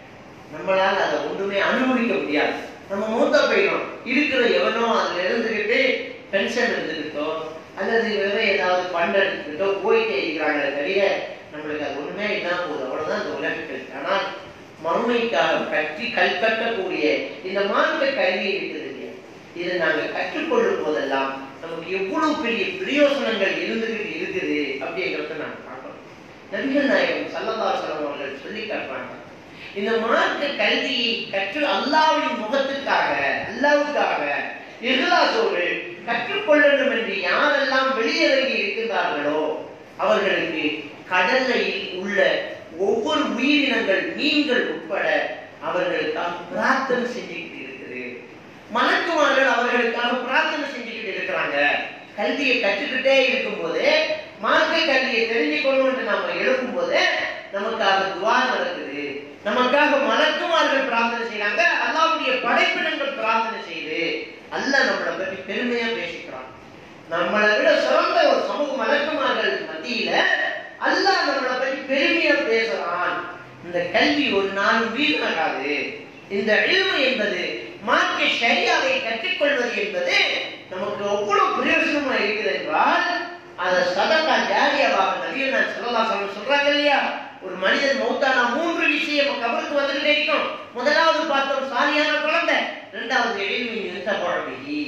நம்மளால அதை ஒன்றுமே அனுபவிக்க முடியாது. நம்ம மூத்த போயிடும் இருக்கிற எவனோ அதுல இருந்துகிட்டு பென்ஷன் எடுத்துக்கிட்டோ அல்லது வேற ஏதாவது பண்ட் எடுத்துக்கிட்டோ போயிட்டே இருக்கிறாங்க தவிர நம்மளுக்கு அது ஒண்ணுமே இல்லாம போகுது. அவ்வளவுதான் இந்த உலகத்தில். ஆனால் மறுமைக்காக கற்றி கற்கக்கூடிய இந்த மார்க்க கல்வி இருக்குது இல்லையா, இதை நாங்கள் கற்றுக்கொள்ளும் போதெல்லாம் நமக்கு எவ்வளவு பெரிய பிரயோசனங்கள் இருந்துகிட்டு இருக்குது அப்படிங்கிறத நாங்கள் பார்க்கணும். நபிகள் நாயகம் ஸல்லல்லாஹு அலைஹி வஸல்லம் அவர்கள் சொல்லி காட்டுறாங்க, இந்த மார்க்க கல்வியை கற்று அல்லாஹ்வின் முகத்துக்காக அல்லாஹ்வுக்காக இஹ்லாஸோடு கற்றுக்கொள்ளணும் என்று யாரெல்லாம் வெளியிறங்கி இருக்கின்றார்களோ அவர்களுக்கு கடலில் உள்ள ஒவ்வொரு உயிரினங்கள் மீன்கள் உட்பட அவர்களுக்காக பிரார்த்தனை செஞ்சுக்கிட்டு இருக்குது. மலக்குமார்கள் அவர்களுக்காக பிரார்த்தனை செஞ்சுக்கிட்டு இருக்கிறாங்க. கல்வியை கற்றுக்கிட்டே இருக்கும் போது மார்க்க கல்வியை தெரிஞ்சுக்கணும் என்று நாம எழுப்பும் போது நமக்காக துவா நடக்குது, நமக்காக மலக்குமார்கள் பிரார்த்தனை செய்யறாங்க, அல்லாஹ்வுடைய படைப்பினங்கள் பிரார்த்தனை செய்து அல்லாஹ் நம்மளை பற்றி பெருமையா பேசிக்கிறான். நம்மளை விட சிறந்த ஒரு சமூக மலக்குமார்கள் மத்தியில அல்லாஹ் நம்மளை பற்றி பெருமையா பேசுறான். இந்த கல்வி ஒரு நாள் வீணாகாது. இந்த இல்மு என்பது மார்க்க ஷரியாவை கற்றுக்கொள்வது என்பது நமக்கு எவ்வளவு பிரயோஜனமா இருக்குது என்றால் அதை சதகா ஜாரியாவாக நபிகள் ஸல்லல்லாஹு அலைஹி வஸல்லம் சொல்றாங்க இல்லையா. ஒரு மனிதன் மௌத்தானா 3 விஷயம் கபருக்கு வந்துகிட்டே இருக்கும். முதலாவது பார்த்தோம் சாலியான குழந்தை, இரண்டாவது இல்மின் யுன்தபி,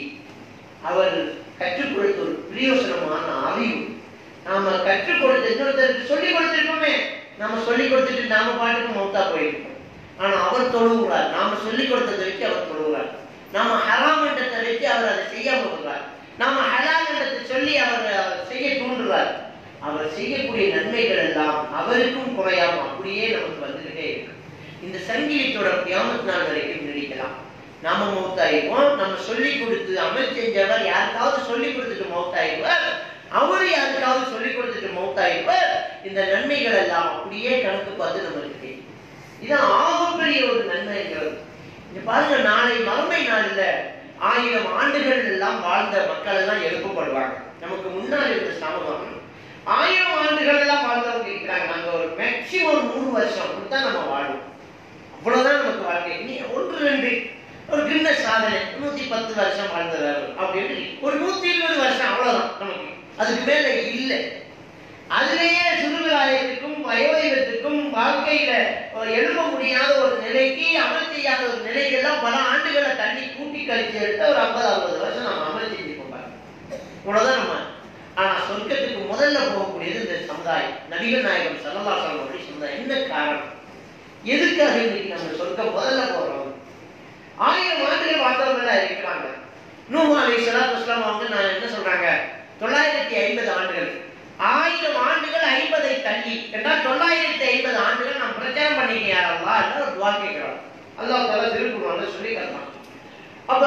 அவர் கற்றுக் கொடுத்த ஒரு பிரயோஜனமான அறிவு. நாம கற்றுக் கொடுத்து இன்னொருத்தருக்கு சொல்லிக் கொடுத்திருக்கோமே, நாம சொல்லிக் கொடுத்துட்டு நாம பாட்டுக்கு மௌத்தா போயிருக்கோம். ஆனா அவர் தொழுகிறார், நாம சொல்லிக் கொடுத்ததை வச்சு அவர் தொழுகிறார். நாம ஹராம் என்றதை வச்சு அவர் அதை செய்யாம போகிறார். நாம ஹலால் என்றதை சொல்லி அவர் செய்ய தூண்டுறார். அவர் செய்யக்கூடிய நன்மைகள் எல்லாம் அவருக்கும் குறையாம அப்படியே நமக்கு வந்துகிட்டே இருக்கு. இந்த சங்கிலி தொடர் கியாமத் நாள் வரைக்கும் நீடிக்கலாம். நாம மௌத்தாயிருவோம், நம்ம சொல்லிக் கொடுத்து அமல் செஞ்சவர் யாருக்காவது சொல்லிக் கொடுத்துட்டு மௌத்தாயிருவார், அவரு யாருக்காவது சொல்லிக் கொடுத்துட்டு மௌத்தாயிருவார். இந்த நன்மைகள் எல்லாம் அப்படியே கணக்கு பார்த்து நம்மளுக்கு இதான் ஆகப்பெரிய ஒரு நன்மைங்கிறது. இங்க பாருங்க, நாளை மறுமை நாள்ல 1000 ஆண்டுகள் எல்லாம் வாழ்ந்த மக்கள் எல்லாம் எழுப்பப்படுவாங்க. நமக்கு முன்னால் இருந்த சமூகம் 1000 ஆண்டுகள் எல்லாம் வாழ்ந்தவங்க இருக்கிறாங்க. நாங்க ஒரு மேக்சிமம் 100 வருஷம் அப்படித்தான் நம்ம வாழும். அவ்வளவுதான் நமக்கு வாழ்க்கை. நீ 1-2 ஒரு கின்னஸ் சாதனை 110 வருஷம் வாழ்ந்தவர் அப்படின்னு ஒரு 120 வருஷம் அவ்வளவுதான் நமக்கு. அதுக்கு மேல இல்லை. அதுலயே சிறுவிராயத்துக்கும் வயோதிகத்துக்கும் வாழ்க்கையில எழுத முடியாத ஒரு நிலைக்கு அமல் செய்யாத ஒரு நிலைக்கெல்லாம் பல ஆண்டுகளை தண்ணி கூட்டி கழிச்சு எடுத்து ஒரு 50-60 வருஷம் நம்ம அமல் செஞ்சு போவாங்க. இவ்வளவுதான் நம்ம. ஆனா சொர்க்கத்துக்கு முதல்ல போகக்கூடியது இந்த சமுதாயம், நபிகள் நாயகம் ஸல்லல்லாஹு அலைஹி வஸல்லம் அப்படி சமுதாயம். என்ன காரணம்? எதுக்காக இன்னைக்கு நம்ம சொர்க்கம் முதல்ல போறோம்? 1000 ஆண்டுகள் வாழ்ந்தவங்களா இருக்கிறாங்க. நூஹ் அலைஹிஸ்ஸலாத்து வஸ்ஸலாம் அவங்க நான் என்ன சொல்றாங்க, 950 ஆண்டுகள். 1000 ஆண்டுகள் 50ஐ தள்ளி என்றால் 950 ஆண்டுகள் நாம் பிரச்சாரம் பண்ணிக்க யாரல்லா என்று ஒரு துவா கேட்கிறோம். அல்லாஹ் தஆலா திருக்குர்ஆன்ல சொல்லி காட்டுறான். அப்ப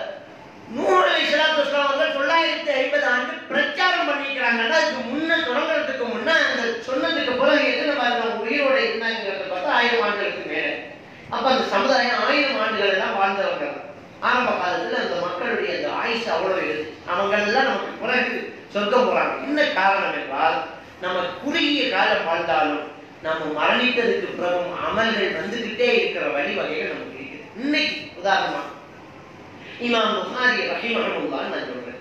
நூஹ் அலைஹிஸ்ஸலாத்து வஸ்ஸலாம் அவர்கள் 950 ஆண்டு பிரச்சாரம் பண்ணிக்கிறாங்கன்னா அதுக்கு முன்ன தொடங்குறதுக்கு முன்ன அந்த சொன்னதுக்கு பிறகு எத்தனை வருடம் உயிரோட இருந்தாங்கிறத பார்த்தா 1000 ஆண்டுகளுக்கு மேல. அப்ப அந்த சமுதாயம் 1000 ஆண்டுகள் எல்லாம் வாழ்ந்தவங்க. ஆரம்ப காலத்துல அந்த மக்களுடைய அந்த ஆயுசு அவ்வளவு இருக்கு. அவங்க எல்லாம் நமக்கு பிறகு சொர்க்கம் போறாங்க. என்ன காரணம் என்றால் நம்ம குறுகிய காலம் வாழ்ந்தாலும் நம்ம மரணித்ததுக்கு பிறகும் அமல்கள் வந்துகிட்டே இருக்கிற வழிவகைகள் நமக்கு இருக்குது. இன்னைக்கு உதாரணமா இமாம் புகாரி ரஹிமஹுல்லாஹ் நான் சொல்றேன்.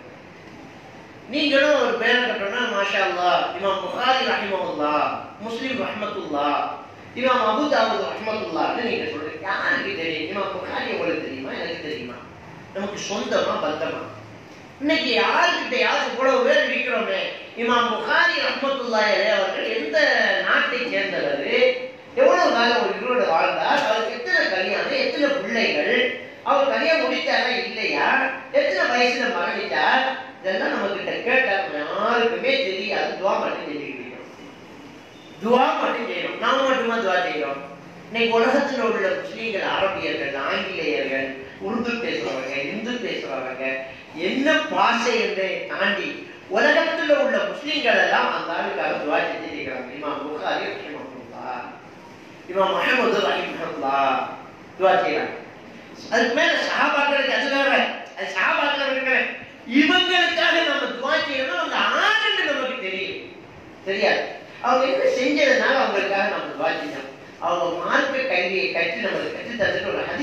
நீங்களும் ஒரு பேரை கட்டணும்னா மாஷா அல்லாஹ் இமாம் புகாரி ரஹிமஹுல்லாஹ், முஸ்லிம் ரஹ்மத்துல்லாஹ், இமாம் அபூ தாவூத் ரஹ்மத்துல்லாஹ்னு நீங்க சொல்றீங்க. யாருக்கு தெரியும்? இமாம் புகாரி உங்களுக்கு தெரியுமா? எனக்கு தெரியுமா? நமக்கு சொந்தமா பந்தமா? இன்னைக்கு யாருக்கிட்ட யாருக்கு இவ்வளவு பேர் இருக்கிறோமே, இமாம் புகாரி ரஹ்மத்துல்லாஹி அலைஹி அவர்கள் எந்த நாட்டை சேர்ந்தவர், எவ்வளவு காலம் ஒரு இவரோட வாழ்ந்தார், அவருக்கு எத்தனை கல்யாணம், எத்தனை பிள்ளைகள், அவர் கல்யாணம் முடித்தாரா இல்லையா, எத்தனை வயசுல மரணித்தார், இதெல்லாம் நம்ம கிட்ட கேட்டா யாருக்குமே தெரியாது. துவா மட்டும் செஞ்சுக்கிட்டோம், துவா மட்டும் செய்யணும். நாம மட்டுமா துவா செய்யறோம்? இன்னைக்கு உலகத்தில் உள்ள முஸ்லீம்கள், அரபியர்கள், ஆங்கிலேயர்கள், உருது பேசுறவங்க, இந்து பேசுறவங்க, என்ன பாஷை என்றை தாண்டி உலகத்தில் உள்ள முஸ்லீம்கள் எல்லாம் அந்த ஆளுக்காக துவா செஞ்சிருக்கிறாங்க. இமாம் புகாரி ரஹிமஹுல்லாஹ், இமாம் முஹம்மது ரஹிமஹுல்லாஹ் துவா செய்யறாங்க. அதுக்கு மேல சஹாபாக்களுக்கு அது வேற, அது சஹாபாக்கள் இருக்கிற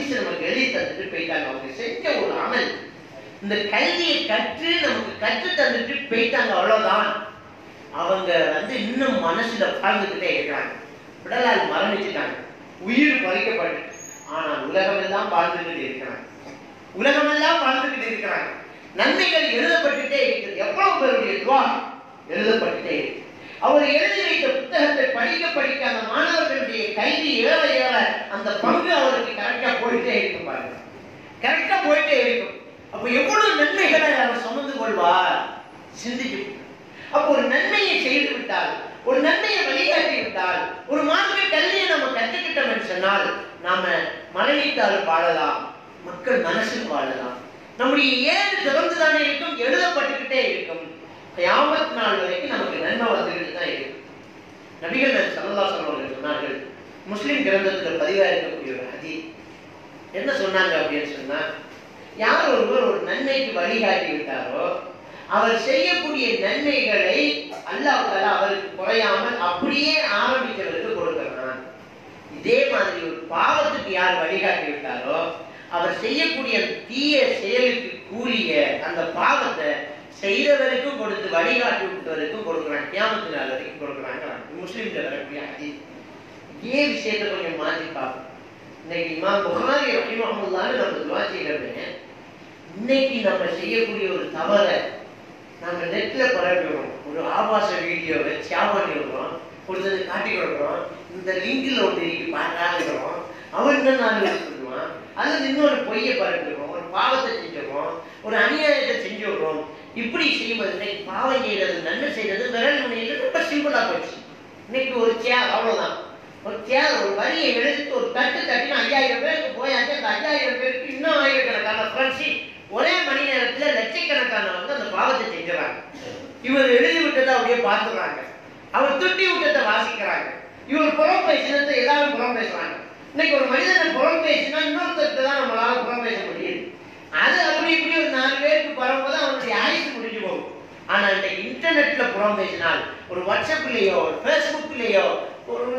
ஹதீஸ் நமக்கு எழுதி தந்துட்டு போயிட்டாங்க. அவங்க செஞ்ச ஒரு அமல், இந்த கல்வியை கற்று நமக்கு கற்று தந்துட்டு போயிட்டாங்க, அவ்வளவுதான். அவங்க இன்னும் மனசுல வாழ்ந்துகிட்டே இருக்கிறாங்க. உடலால் மரணிச்சுட்டாங்க, உயிர் பறிக்கப்பட்டு, ஆனால் உலகமெல்லாம் வாழ்ந்துகிட்டு இருக்கிறாங்க. உலகமெல்லாம் வாழ்ந்துகிட்டு இருக்கிறாங்க. நன்மைகள் எழுதப்பட்டுட்டே இருக்கிறது. எவ்வளவு பேருடைய துவா எழுதப்பட்டுட்டே இருக்கு. அவர் எழுதி வைத்த புத்தகத்தை படிக்க படிக்க அந்த மாணவர்களுடைய கல்வி ஏற ஏற அந்த பங்கு அவருக்கு கரெக்டா போயிட்டே இருக்கும். பாருங்க, கரெக்டா போயிட்டே இருக்கும். அப்ப எவ்வளவு நன்மைகளை அவர் சுமந்து கொள்வார் சிந்திச்சு. அப்போ ஒரு நன்மையை செய்து விட்டால், ஒரு நன்மையை வழிகாட்டி விட்டால், ஒரு மார்க்க கல்வியை நம்ம கற்றுக்கிட்டோம் என்று சொன்னால், நாம மரணித்தாலும் வாழலாம், மக்கள் மனசில் வாழலாம். நம்முடைய ஏழு தொடர்ந்துதானே இருக்கும், எழுதப்பட்டுக்கிட்டே இருக்கும். கியாமத் நாள் வரைக்கும் நமக்கு நன்மை வந்துகிட்டு தான் இருக்கும். நபிகள் ஸல்லல்லாஹு அலைஹி வஸல்லம் சொன்னார்கள், முஸ்லிம் கிரந்தத்தில் பதிவாக இருக்கக்கூடிய ஒரு ஹதீஸ் என்ன சொன்னாங்க அப்படின்னு சொன்னா, யார் ஒருவர் ஒரு நன்மைக்கு வழிகாட்டி விட்டாரோ அவர் செய்யக்கூடிய நன்மைகளை அல்லாஹ் தஆலா அவருக்கு குறையாமல் அப்படியே ஆரம்பித்தவருக்கு கொடுக்கிறான். இதே மாதிரி ஒரு பாவத்துக்கு யார் வழிகாட்டி விட்டாரோ அவர் செய்யக்கூடிய தீய செயலுக்கு கூலிய அந்த பாவத்தை செய்தவருக்கும் கொடுத்து வழிகாட்டி விட்டவருக்கும் கொடுக்குறாங்க, கியாமத் நாள் வரைக்கும் கொடுக்குறாங்க. முஸ்லிம்ல வரக்கூடிய ஹதீஸ். இதே விஷயத்தை கொஞ்சம் மாற்றி பார்ப்போம். இன்னைக்கு இமாம் புகாரி ரஹிமஹுல்லாஹ் நம்ம துஆ செய்யறோமே, இன்னைக்கு நம்ம செய்யக்கூடிய ஒரு தவறை நாங்க நெட்ல பரப்புறோம், ஒரு ஆபாச வீடியோவை ஷேர் பண்ணி விடுறோம், ஒருத்தருக்கு காட்டி கொடுக்குறோம், இந்த லிங்க்ல ஒன்று இருக்கு பார்க்குறோம், அவன் என்ன நாள் சொல்லுவான், அல்லது இன்னொரு பொய்யை பரப்புறோம், ஒரு பாவத்தை செஞ்சிடறோம், ஒரு அநியாயத்தை செஞ்சு விடுறோம். இப்படி செய்யும்போது இன்னைக்கு பாவம் செய்யறது நன்மை செய்யறது விரல் முனையில் ரொம்ப சிம்பிளா போயிடுச்சு. இன்னைக்கு ஒரு சேர், அவ்வளவுதான், ஒரு சேர், ஒரு வரியை எழுதிட்டு ஒரு தட்டு தட்டினா 5000 பேருக்கு போயாச்சு. அந்த 5000 பேருக்கு இன்னும் ஆயிரக்கணக்கான ஃப்ரெண்ட்ஸி ஒரே மணி நேரத்துல லட்சக்கணக்கானவங்க அந்த பாவத்தை செஞ்சுறாங்க. இவர் எழுதி விட்டதை அப்படியே பார்த்துறாங்க, அவர் துட்டி விட்டதை வாசிக்கிறாங்க, இவர் புறம் பேசினதை எல்லாரும் புறம் பேசுறாங்க. இன்னைக்கு ஒரு மனிதனை புறம் பேசினா இன்னொருத்தருக்கு தான் நம்மளால புறம் பேச முடியுது. அது அப்படி இப்படி ஒரு 4 பேருக்கு பரவும்போது அவனுடைய ஆயுசு முடிஞ்சு போகும். ஆனா இன்னைக்கு இன்டர்நெட்ல புறம் பேசினால், ஒரு வாட்ஸ்அப்லயோ ஒரு ஃபேஸ்புக்லயோ ஒரு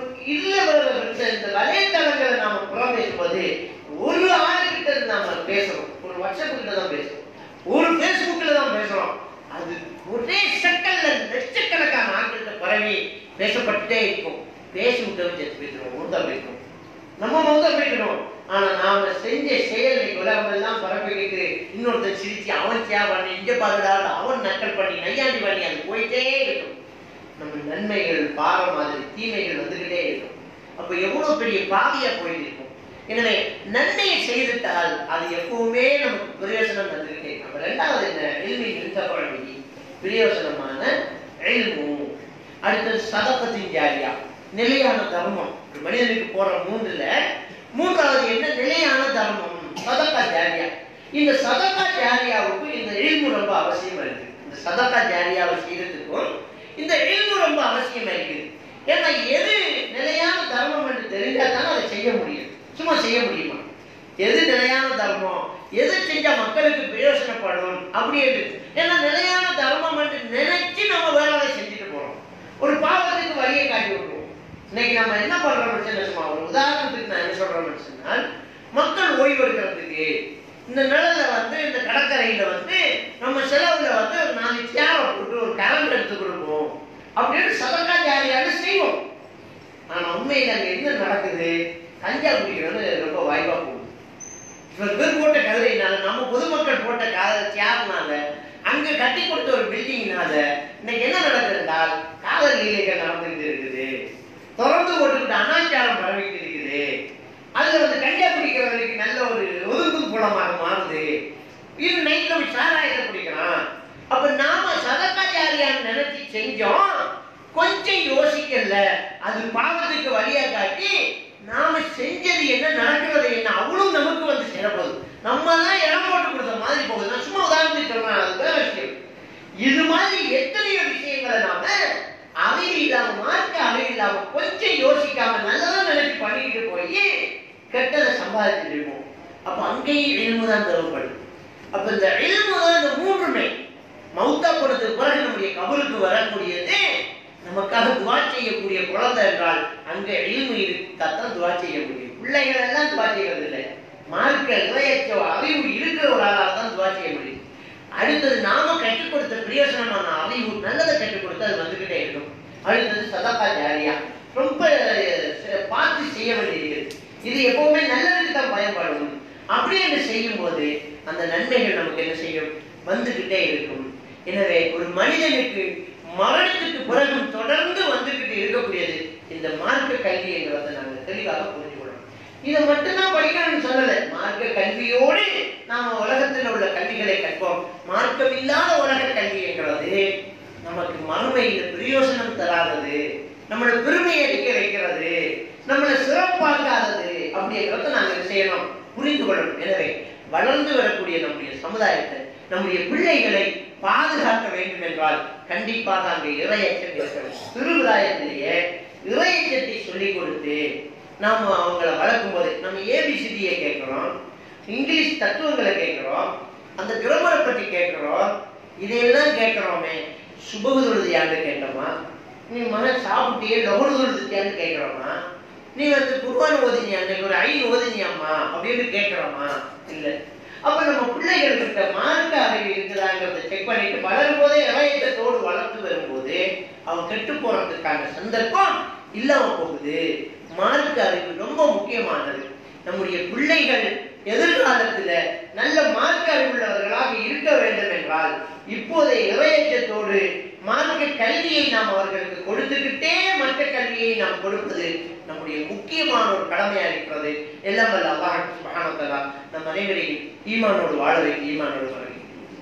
இந்த வலைத்தளங்களை நாம புறம் பேசும்போது ஒரு ஆளுகிட்ட நாம பேசுறோம், ஒரு வாட்ஸ்அப் கிட்ட தான் பேசுறோம், ஒரு ஃபேஸ்புக்ல தான் பேசுறோம். அது ஒரே செகண்ட்ல லட்சக்கணக்கான ஆட்கள்கிட்ட பரவி பேசப்பட்டுட்டே இருக்கும். பேசி விட்டவங்க செத்து போயிடுவோம், முந்தா போயிடும், நம்ம முந்தா போயிடணும். ஆனா நாம செஞ்ச செயல் உலகமெல்லாம் பரப்பிக்கிட்டு இன்னொருத்தர் சிரிச்சு அவன் தியா பண்ணி இங்க பாருடாது அவன் நக்கல் பண்ணி நையாண்டி பண்ணி அது போயிட்டே இருக்கும். நம்ம நன்மைகள் பார மாதிரி தீமைகள் வந்துகிட்டே இருக்கும். அப்ப எவ்வளவு பெரிய பாவியா போயிட்டு இருக்கும். எனவே நன்மையை செய்துட்டால் அது எப்பவுமே நமக்கு பிரயோசனம் வந்துகிட்டே இருக்கும். அப்ப ரெண்டாவது என்ன, இல்மி நிறுத்தப்படவி பிரயோசனமான இல்மு. அடுத்தது சதகத்தின் ஜாரியா, நிலையான தர்மம். ஒரு மனிதனுக்கு போற மூன்றாவது என்ன, நிலையான தர்மம், சதகா ஜாரியா. இந்த சதகா ஜாரியாவுக்கு இந்த இல்மு ரொம்ப அவசியமா இருக்கு. இந்த சதகா ஜாரியாவை செய்யறதுக்கும் இந்த இல்மு ரொம்ப அவசியமா இருக்குது. ஏன்னா எது நிலையான தர்மம் என்று தெரிஞ்சா தானே அதை செய்ய முடியும். சும்மா செய்ய முடியுமா? எது நிலையான தர்மம், எது செஞ்சா மக்களுக்கு பிரயோசனப்படும் அப்படி என்று. ஏன்னா நிலையான தர்மம் என்று நினைச்சு நம்ம வேலை செஞ்சுட்டு போறோம், ஒரு பாவத்துக்கு வழியை காட்டி விட்டுருவோம். இன்னைக்கு நம்ம என்ன பண்றோம்னு சும்மா ஒரு உதாரணத்துக்கு நான் என்ன சொல்றேன்னு சொன்னால், மக்கள் ஓய்வு எடுக்கிறதுக்கு இந்த நிழல்ல இந்த கடற்கரையில நம்ம செலவுல ஒரு 4 சேரை போட்டு ஒரு கரண்ட் எடுத்து கொடுப்போம் அப்படின்னு சதகா ஜாரியாக செய்வோம். ஆனா உண்மையில அங்க என்ன நடக்குது, கஞ்சா குடிக்கிறது ரொம்ப வாய்ப்பா போகுது. பேர் போட்ட கதிரையினால, நம்ம பொதுமக்கள் போட்ட சேர்னால, அங்க கட்டி கொடுத்த ஒரு பில்டிங்னால இன்னைக்கு என்ன நடக்குது என்றால் காதல் லீலைகள் நடந்துகிட்டு இருக்குது, தொடர்ந்து போட்டுக்கிட்டு அனாச்சாரம் பரவிட்டு இருக்குது. அதுல கஞ்சா குடிக்கிறவர்களுக்கு நல்ல ஒரு ஒதுங்கும் குளமாக மாறுது. இது நைட்ல சாராயத்தை குடிக்கிறான். அப்ப நாம சதகா ஜாரியான்னு நினைச்சு செஞ்சோம், கொஞ்சம் யோசிக்கல, அது பாவத்துக்கு வழியா காட்டி நாம செஞ்சது என்ன, நடக்கிறது என்ன, அவ்வளவு நமக்கு சேரப்போகுது. நம்ம தான் இடம் போட்டு கொடுத்த மாதிரி போகுது. நான் சும்மா உதாரணத்துக்கு சொல்றேன், அது வேற விஷயம். இது மாதிரி எத்தனையோ விஷயங்களை நாம அமைதி இல்லாம, மார்க்க அமைதி இல்லாம, கொஞ்சம் யோசிக்காம நல்லதான் நினைச்சு பண்ணிக்கிட்டு போய் கெட்டதை சம்பாதிச்சுட்டு இருக்கோம். அப்ப அங்கேயும் இல்முதான் தேவைப்படுது. அப்ப இந்த இல்முதான் இந்த மூன்றுமே மௌத்தா கொடுத்தது பிறகு நம்முடைய கபருக்கு வரக்கூடியது, நமக்காக துவா செய்யக்கூடிய குழந்தை என்றால் அங்க இல்மு இருந்தாதான் துவா செய்ய முடியும். பிள்ளைகள் எல்லாம் துவா செய்யறது இல்லை, மார்க்க இறையற்ற அறிவு இருக்கிற ஒரு ஆளாக தான் துவா செய்ய முடியும். அடுத்தது நாம கற்றுக் கொடுத்த பிரயோசனமான அறிவு நல்லதை கற்றுக் கொடுத்து அது வந்துகிட்டே இருக்கும். அடுத்தது சதகா ஜாரியா, ரொம்ப பார்த்து செய்ய வேண்டியது. இது எப்பவுமே நல்லதுக்கு தான் பயன்படும். அப்படி என்று செய்யும் போது அந்த நன்மைகள் நமக்கு என்ன செய்யும், வந்துகிட்டே இருக்கும். எனவே ஒரு மனிதனுக்கு மரணத்துக்கு பிறகும் தொடர்ந்து வந்துகிட்டு இருக்கக்கூடியது இந்த மார்க்க கல்வி என்கிறத நாங்கள் தெளிவாக புரிஞ்சுக்கணும். இதை மட்டும்தான் படிக்கணும்னு சொல்லல, மார்க்க கல்வியோடு நாம உலகத்தில் உள்ள கல்விகளை கற்போம். மார்க்கம் இல்லாத உலக கல்வி என்கிறது நமக்கு மறுமையில் பிரயோசனம் தராதது, நம்மளை பெருமையை அடிக்க வைக்கிறது, நம்மளை சிறப்பாக்காதது. அப்படிங்கிறத நாங்கள் செய்யணும், புரிந்து கொள்ளணும். எனவே வளர்ந்து வரக்கூடிய நம்முடைய சமுதாயத்தை, நம்முடைய பிள்ளைகளை பாதுகாக்க வேண்டும் என்றால் கண்டிப்பாக அங்கே இறையச்சம் இருக்கிறது. திருவிழாயத்திலேயே இறையச்சத்தை சொல்லிக் கொடுத்து நாம அவங்களை வளர்க்கும் போது நம்ம ஏபிசிடியை கேட்கிறோம், இங்கிலீஷ் தத்துவங்களை கேட்கிறோம், அந்த கிராமரை பற்றி கேட்கிறோம், இதையெல்லாம் கேட்கிறோமே. சுபகு தொழுதியான்னு கேட்டோமா, நீ மகன் சாப்பிட்டியே லொகடு தொழுதியான்னு கேட்கிறோமா, நீ குர்பான் ஓதினியா, ஒரு ஐன் ஓதினியாமா அப்படின்னு கேட்கிறோமா? இல்லை. அப்ப நம்ம பிள்ளைகள்கிட்ட மார்க்க அறிவு இருக்குதாங்கிறத செக் பண்ணிட்டு வளரும் போதே இறையச்சத்தோடு வளர்த்து வரும்போது அவன் கெட்டு போறதுக்கான சந்தர்ப்பம் இல்லாம போகுது. மார்க்க அறிவு ரொம்ப முக்கியமானது. நம்முடைய பிள்ளைகள் எதிர்காலத்துல நல்ல மார்க்க அறிவுள்ளவர்களாக இருக்க வேண்டும் என்றால் இப்போதைய இறையச்சத்தோடு மார்க்க கல்வியை நாம் அவர்களுக்கு கொடுத்துக்கிட்டே மற்ற கல்வியை நாம் கொடுப்பது நம்முடைய முக்கியமான ஒரு கடமையா இருக்கிறது. எல்லாம் வல்ல அல்லாஹ் சுப்ஹானஹு வ தஆலா நம் அனைவரையும் ஈமானோடு வாழ வைத்து ஈமானோடு வாழ வைத்து.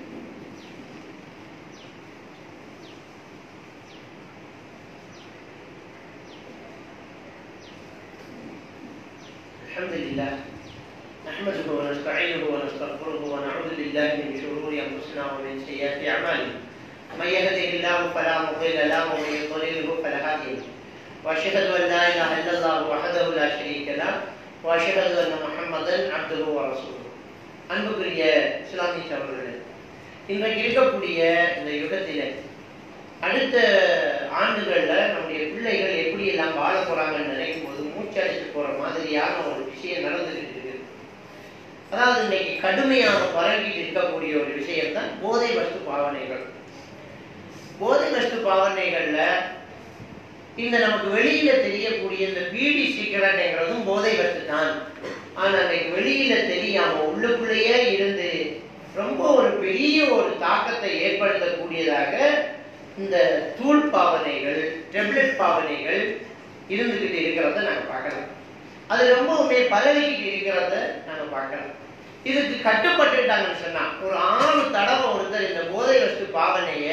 அல்ஹம்துலில்லாஹ் نحمده ونستعينه ونستغفره ونعوذ بالله من شرور انفسنا ومن سيئات اعمالنا من يهده الله فلا مضل له ومن يضلل فلا هادي له واشهد ان لا اله الا الله وحده لا شريك له واشهد ان محمدا عبده ورسوله. அன்புக்குரிய இஸ்லாமிய சகோதரர்களே, இன்றைக்கு இருக்கக்கூடிய இந்த யுகத்தில அடுத்த ஆண்டுகள்ல நம்முடைய பிள்ளைகள் எப்படி எல்லாம் வாழ போறாங்கன்னு நினைக்கும் போது மூச்சடிச்சு போற மாதிரியான ஒரு விஷயம் நடந்துட்டு இருக்கு. அதாவது இன்னைக்கு கடுமையான பரவிட்டு இருக்கக்கூடிய ஒரு விஷயம் தான் போதை வஸ்து பாவனைகள். போதை வஸ்து பாவனைகள்ல இந்த நமக்கு வெளியில தெரியக்கூடிய இந்த பீடி சிகரெட்ங்கிறதும் போதை வஸ்து தான். ஆனா இன்னைக்கு வெளியில தெரியாம உள்ளுக்குள்ளேயே இருந்து ரொம்ப ஒரு பெரிய ஒரு தாக்கத்தை ஏற்படுத்தக்கூடியதாக இந்த தூள் பாவனைகள், டெப்லெட் பாவனைகள் இருந்துகிட்டு இருக்கிறத நாங்க பார்க்கலாம். அது ரொம்பவுமே பரவிக்கிட்டு இருக்கிறத நாங்க பார்க்கலாம். இதுக்கு கட்டுப்பட்டுட்டாங்கன்னு சொன்னா ஒரு 6 தடவை ஒருத்தர் இந்த போதை வஸ்து பாவனைய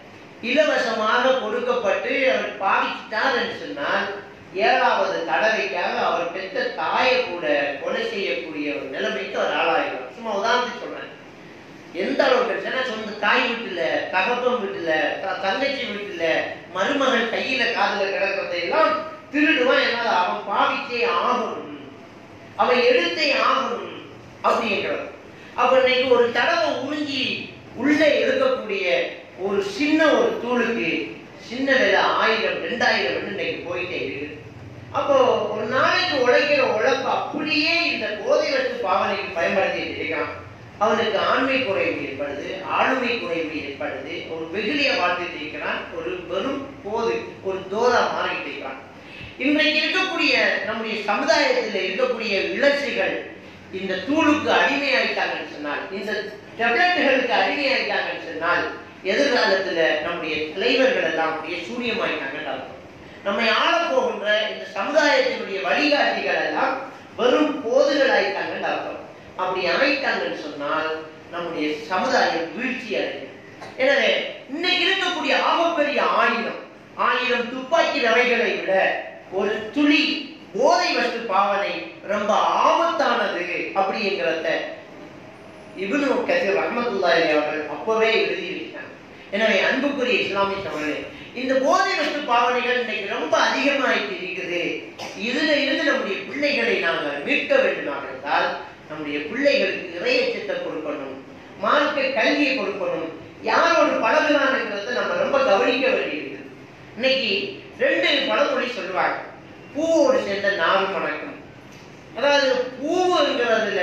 இலவசமாக கொடுக்கப்பட்டு அவர் பாவிச்சிட்டார் என்று சொன்னால் 7வது தடவைக்காக அவர் பெற்ற தாயை கூட கொலை செய்யக்கூடிய ஒரு நிலைமைக்கு அவர் ஆளாகிறார். சும்மா உதாரணத்துக்கு சொல்றேன். எந்த அளவுக்கு சொந்த தாய் வீட்டுல, தகப்பன் வீட்டுல, தங்கச்சி வீட்டுல மருமகள் கையில காதுல கிடக்கிறதையெல்லாம் திருடுவான். என்னால அவன் பாவிச்சே ஆகணும், அவன் எடுத்தே ஆகணும் அப்படிங்கிறது. அப்ப இன்னைக்கு ஒரு தடவை உறிஞ்சி உள்ளே இருக்கக்கூடிய ஒரு சின்ன ஒரு தூளுக்கு சின்ன விலை 1000 2000 இன்னைக்கு போயிட்டே இருக்கு. அப்போ ஒரு நாளைக்கு உழைக்கிற உழைப்பு அப்படியே இந்த போதை வஸ்து பாவனைக்கு பயன்படுத்திட்டு இருக்கான். அவனுக்கு ஆண்மை குறைவு ஏற்படுது, ஆளுமை குறைவு ஏற்படுது, ஒரு வெகுளிய வாழ்ந்துட்டு இருக்கிறான், ஒரு வெறும் போது ஒரு தோரா மாறிட்டு இருக்கிறான். இன்றைக்கு இருக்கக்கூடிய நம்முடைய சமுதாயத்தில் இருக்கக்கூடிய இளர்ச்சிகள் இந்த தூளுக்கு அடிமையாயிட்டாங்கன்னு சொன்னால், இந்த டெப்லெட்டுகளுக்கு அடிமையாயிட்டாங்கன்னு சொன்னால் எதிர்காலத்துல நம்முடைய தலைவர்கள் எல்லாம் அப்படியே சூரியமாயிட்டாங்கன்னு அர்த்தம். நம்மை ஆளப்போகின்ற இந்த சமுதாயத்தினுடைய வழிகாட்டிகள் எல்லாம் வெறும் போதுகள் ஆயிட்டாங்கன்னு அர்த்தம். அப்படி ஆயிட்டாங்கன்னு சொன்னால் நம்முடைய சமுதாயம் வீழ்ச்சி அடையும். எனவே இன்னைக்கு இருக்கக்கூடிய ஆகப்பெரிய 1000 துப்பாக்கி ரவைகளை விட ஒரு துளி போதை வஸ்து பாவனை ரொம்ப ஆபத்தானது அப்படிங்கிறத இப்னு கஸீர் ரஹ்மத்துல்லாஹி அலைஹி அவர்கள் அப்பவே எழுதியிருக்கிறாங்க. எனவே அன்புக்குரிய இஸ்லாமிய சகோதரர்களே, இந்த போதை வஸ்து பாவனைகள் இன்னைக்கு ரொம்ப அதிகமாயிட்டு இருக்குது. இதுல இருந்து நம்முடைய பிள்ளைகளை நாங்கள் மீட்க வேண்டுமாக இருந்தால் நம்முடைய பிள்ளைகளுக்கு இறையச்சத்தை கொடுக்கணும், மார்க்க கல்வியை கொடுக்கணும், யாரோடு பழகலாம்ங்கிறத நம்ம ரொம்ப கவனிக்க வேண்டியிருக்கு. இன்னைக்கு 2 பழமொழி சொல்லுவாங்க. பூவோடு சேர்ந்த நாரும் மணக்கும். அதாவது பூவுங்கிறதுல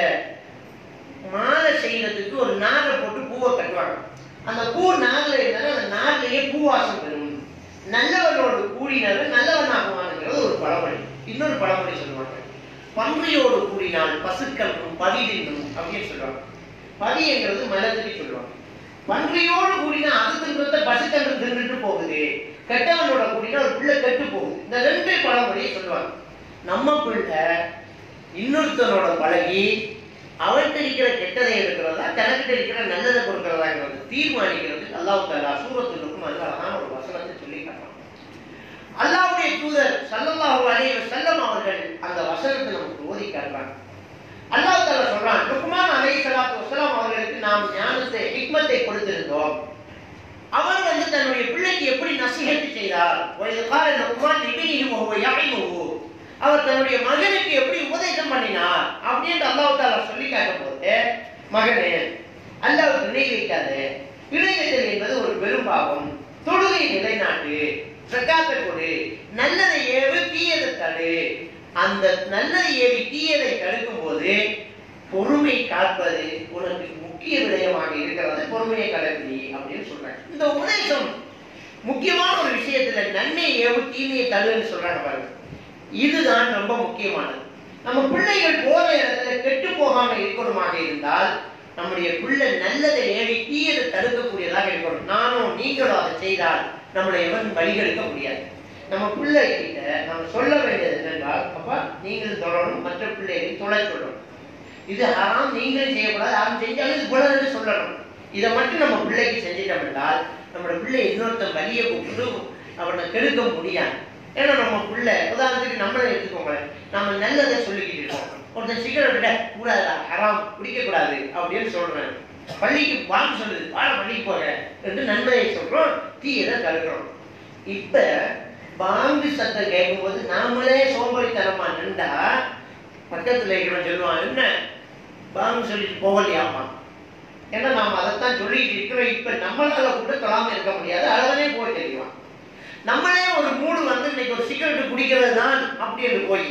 மாலை செய்யறதுக்கு ஒரு நாரை போட்டு பூவை கட்டுவாங்க. அந்த பூ நார்ல இருந்தாலும் அந்த நார்லயே பூவாசம் பெறும். நல்லவனோடு கூடினது நல்லவனாகுவானுங்கிறது ஒரு பழமொழி. இன்னொரு பழமொழி சொல்லுவாங்க, பன்றியோடு கூடினால் பசுக்கன்றும் பதி தின்னும் அப்படின்னு சொல்லுவாங்க. பதிங்கிறது மலத்துக்கு சொல்லுவாங்க. பன்றியோடு கூடினா அது தின்றத பசுக்கன்று தின்னுட்டு போகுது, கெட்டவனோட கூடினா ஒரு பிள்ளை கெட்டு போகுது. இந்த ரெண்டு பழமொழியை சொல்லுவாங்க. நம்ம பிள்ளை இன்னொருத்தனோட பழகி அவன்கிட்ட இருக்கிற கெட்டதை இருக்கிறதா தனக்கிட்ட இருக்கிற நல்லதை கொடுக்கிறதாங்கிறது தீர்மானிக்கிறது அல்லாஹ் தஆலா சூரத்துல் லுக்மான் அழகான ஒரு வசனத்தை சொல்லி காட்டுறான். அல்லாஹ்வுடைய தூதர் ஸல்லல்லாஹு அலைஹி வஸல்லம் அவர்கள் அந்த வசனத்தை நமக்கு ஓதி காட்டுறாங்க. அல்லாஹ் தஆலா சொல்றான், லுக்மான் அலைஹிஸ்ஸலாத்து வஸலாம் அவர்களுக்கு நாம் ஞானத்தை ஹிக்மத்தை கொடுத்திருந்தோம். அவர் தன்னுடைய பிள்ளைக்கு எப்படி நசீஹத் செய்தார். வயது கால லுக்மான் இப்னிஹி வஹுவ யஇமுஹு, அவர் தன்னுடைய மகனுக்கு எப்படி உபதேசம் பண்ணினார் அப்படின்னு அல்லாஹ் தஆலா சொல்லி காட்டும்போது, மகனே அல்லாஹ்வுக்கு இணை வைக்காதே, இணை வைத்தல் என்பது ஒரு பெரும் பாவம், தொழுகை நிலைநாட்டு, ஸகாத்தை கொடு, நல்லதை ஏவு தீயதை தடு. அந்த நல்லதை ஏவி தீயதை தடுக்கும் போது பொறுமை காப்பது உனக்கு முக்கிய விடயமாக இருக்கிறது, பொறுமையை கடைபிடி அப்படின்னு சொல்றாங்க. இந்த உபதேசம் முக்கியமான ஒரு விஷயத்துல நன்மை ஏவு தீமையை தடுன்னு சொல்றாங்க பாருங்க. இதுதான் ரொம்ப முக்கியமானது. நம்ம பிள்ளைகள் போற இடத்துல கெட்டு போகாம இருக்கணுமாக இருந்தால் நம்முடைய பிள்ளை நல்லதை ஏவி தீயதை தடுக்கக்கூடியதாக இருக்கணும். நானும் நீங்களும் அதை செய்தால் நம்மளை எவன் வழிகெடுக்க முடியாது. நம்ம பிள்ளை கிட்ட நம்ம சொல்ல வேண்டியது என்னென்றால், அப்பா நீங்கள் தொடரணும், மற்ற பிள்ளைகளை தொலை சொல்லணும். இது ஹராம், நீங்களும் செய்யக்கூடாது, யாரும் செஞ்சாலும் இது போல சொல்லணும். இதை மட்டும் நம்ம பிள்ளைக்கு செஞ்சிட்டோம் என்றால் நம்மளோட பிள்ளை இன்னொருத்தன் வழியை கூப்பிட்டு அவனை கெடுக்க முடியாது. ஏன்னா நம்ம பிள்ளை உதாரணத்துக்கு நம்மளை எடுத்துக்கோங்களேன், நம்ம நல்லதை சொல்லிக்கிட்டு இருக்கோம். ஒருத்தன் சிகரெட் விட கூடாதா, ஹராம், குடிக்க கூடாது அப்படின்னு சொல்றேன். பள்ளிக்கு வாங்க சொல்லுது, வாழ பள்ளிக்கு போக என்று நன்மையை சொல்றோம், தீயதை தடுக்கிறோம். இப்ப பாங்கு சத்தம் கேட்கும் போது நாமளே சோம்பேறித்தனமா நின்றா பக்கத்துல இருக்கிறவன் சொல்லுவான், என்ன பாங்கு சொல்லிட்டு போகலையாமா. ஏன்னா நாம அதைத்தான் சொல்லிட்டு இருக்கிறோம். இப்ப நம்மளால கூட தொழாம இருக்க முடியாது, அழகனே போய் தெரியுவான். நம்மளே ஒரு மூடு இன்னைக்கு ஒரு சிகரெட் குடிக்கிறது தான் அப்படின்னு போய்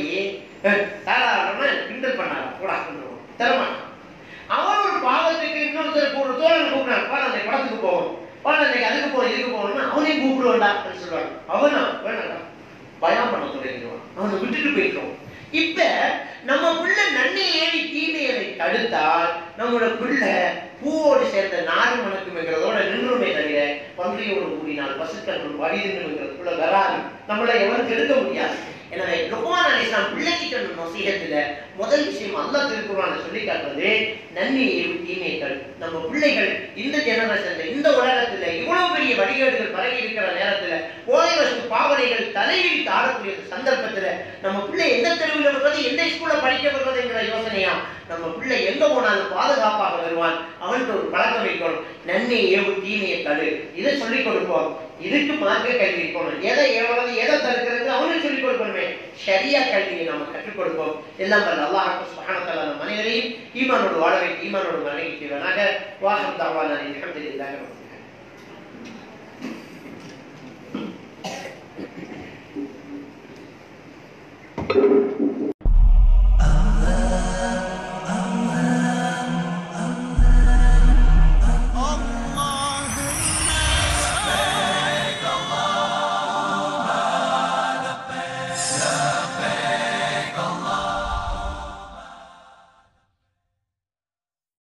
தாராளமா கிண்டல் பண்ணாங்க கூட தரமாட்டான். அவன் ஒரு பாவத்துக்கு இன்னொருத்தருக்கு ஒரு தோழன் கூப்பிடான், பாரு அந்த படத்துக்கு போவோம், பாரு அன்னைக்கு அதுக்கு போவோம் இதுக்கு போகணும்னா அவனையும் கூப்பிடுவான்டா அப்படின்னு சொல்லுவாங்க. அவனா வேணாடா பயம் பண்ண தொடங்கிடுவான், அவனை விட்டுட்டு போயிடுவோம். இப்ப நம்ம பிள்ளை நன்மை ஏறி தீமையை தடுத்தால் நம்மளோட பிள்ளை பூவோடு சேர்ந்த நாடு மணக்கும்ங்கிறதோட நின்றுமே தவிர பன்றியோடு கூடினால் பசுக்கன்று வடிதுங்கிறதுக்குள்ள வராது, நம்மளை எவரும் கெடுக்க முடியாது. எனவே லுக்மான் அலைஹிஸ்ஸலாம் பிள்ளைகிட்ட நசீஹத்துல முதல் விஷயம் அல்லாஹ் திருக்குர்ஆன்ல சொல்லி காட்டுறது நன்மை ஏவி தீமைகள். நம்ம பிள்ளைகள் இந்த ஜெனரேஷன்ல இந்த உலகத்துல இவ்வளவு பெரிய வழிகேடுகள் பரவி இருக்கிற நேரத்துல போதை வசதி பாவனைகள் தலையில் ஆடக்கூடிய சந்தர்ப்பத்துல நம்ம பிள்ளை எந்த தெருவில் வருவது, எந்த ஸ்கூல்ல படிக்க வருவதுங்கிற யோசனையா நம்ம பிள்ளை எங்க போனாலும் பாதுகாப்பாக வருவான். அவனுக்கு ஒரு பழக்கம் வைக்கணும், நன்மை ஏவு தீமையை தடு, இதை சொல்லிக் கொடுப்போம். இதுக்கு மார்க்க கல்வி இருக்கணும், எதை ஏவது எதை தடுக்கிறது அவனுக்கு சொல்லிக் கொடுக்கணுமே. ஷரியா கல்வியை நம்ம கற்றுக் கொடுப்போம். எல்லாம் வல்ல அல்லாஹ் சுப்ஹானஹு வ தஆலா நம் அனைவரையும் ஈமானோடு வாழ வைத்து ஈமானோடு மரணிக்க செய்வானாக. வாஹம் தஅவானா அல்ஹம்துலில்லாஹி.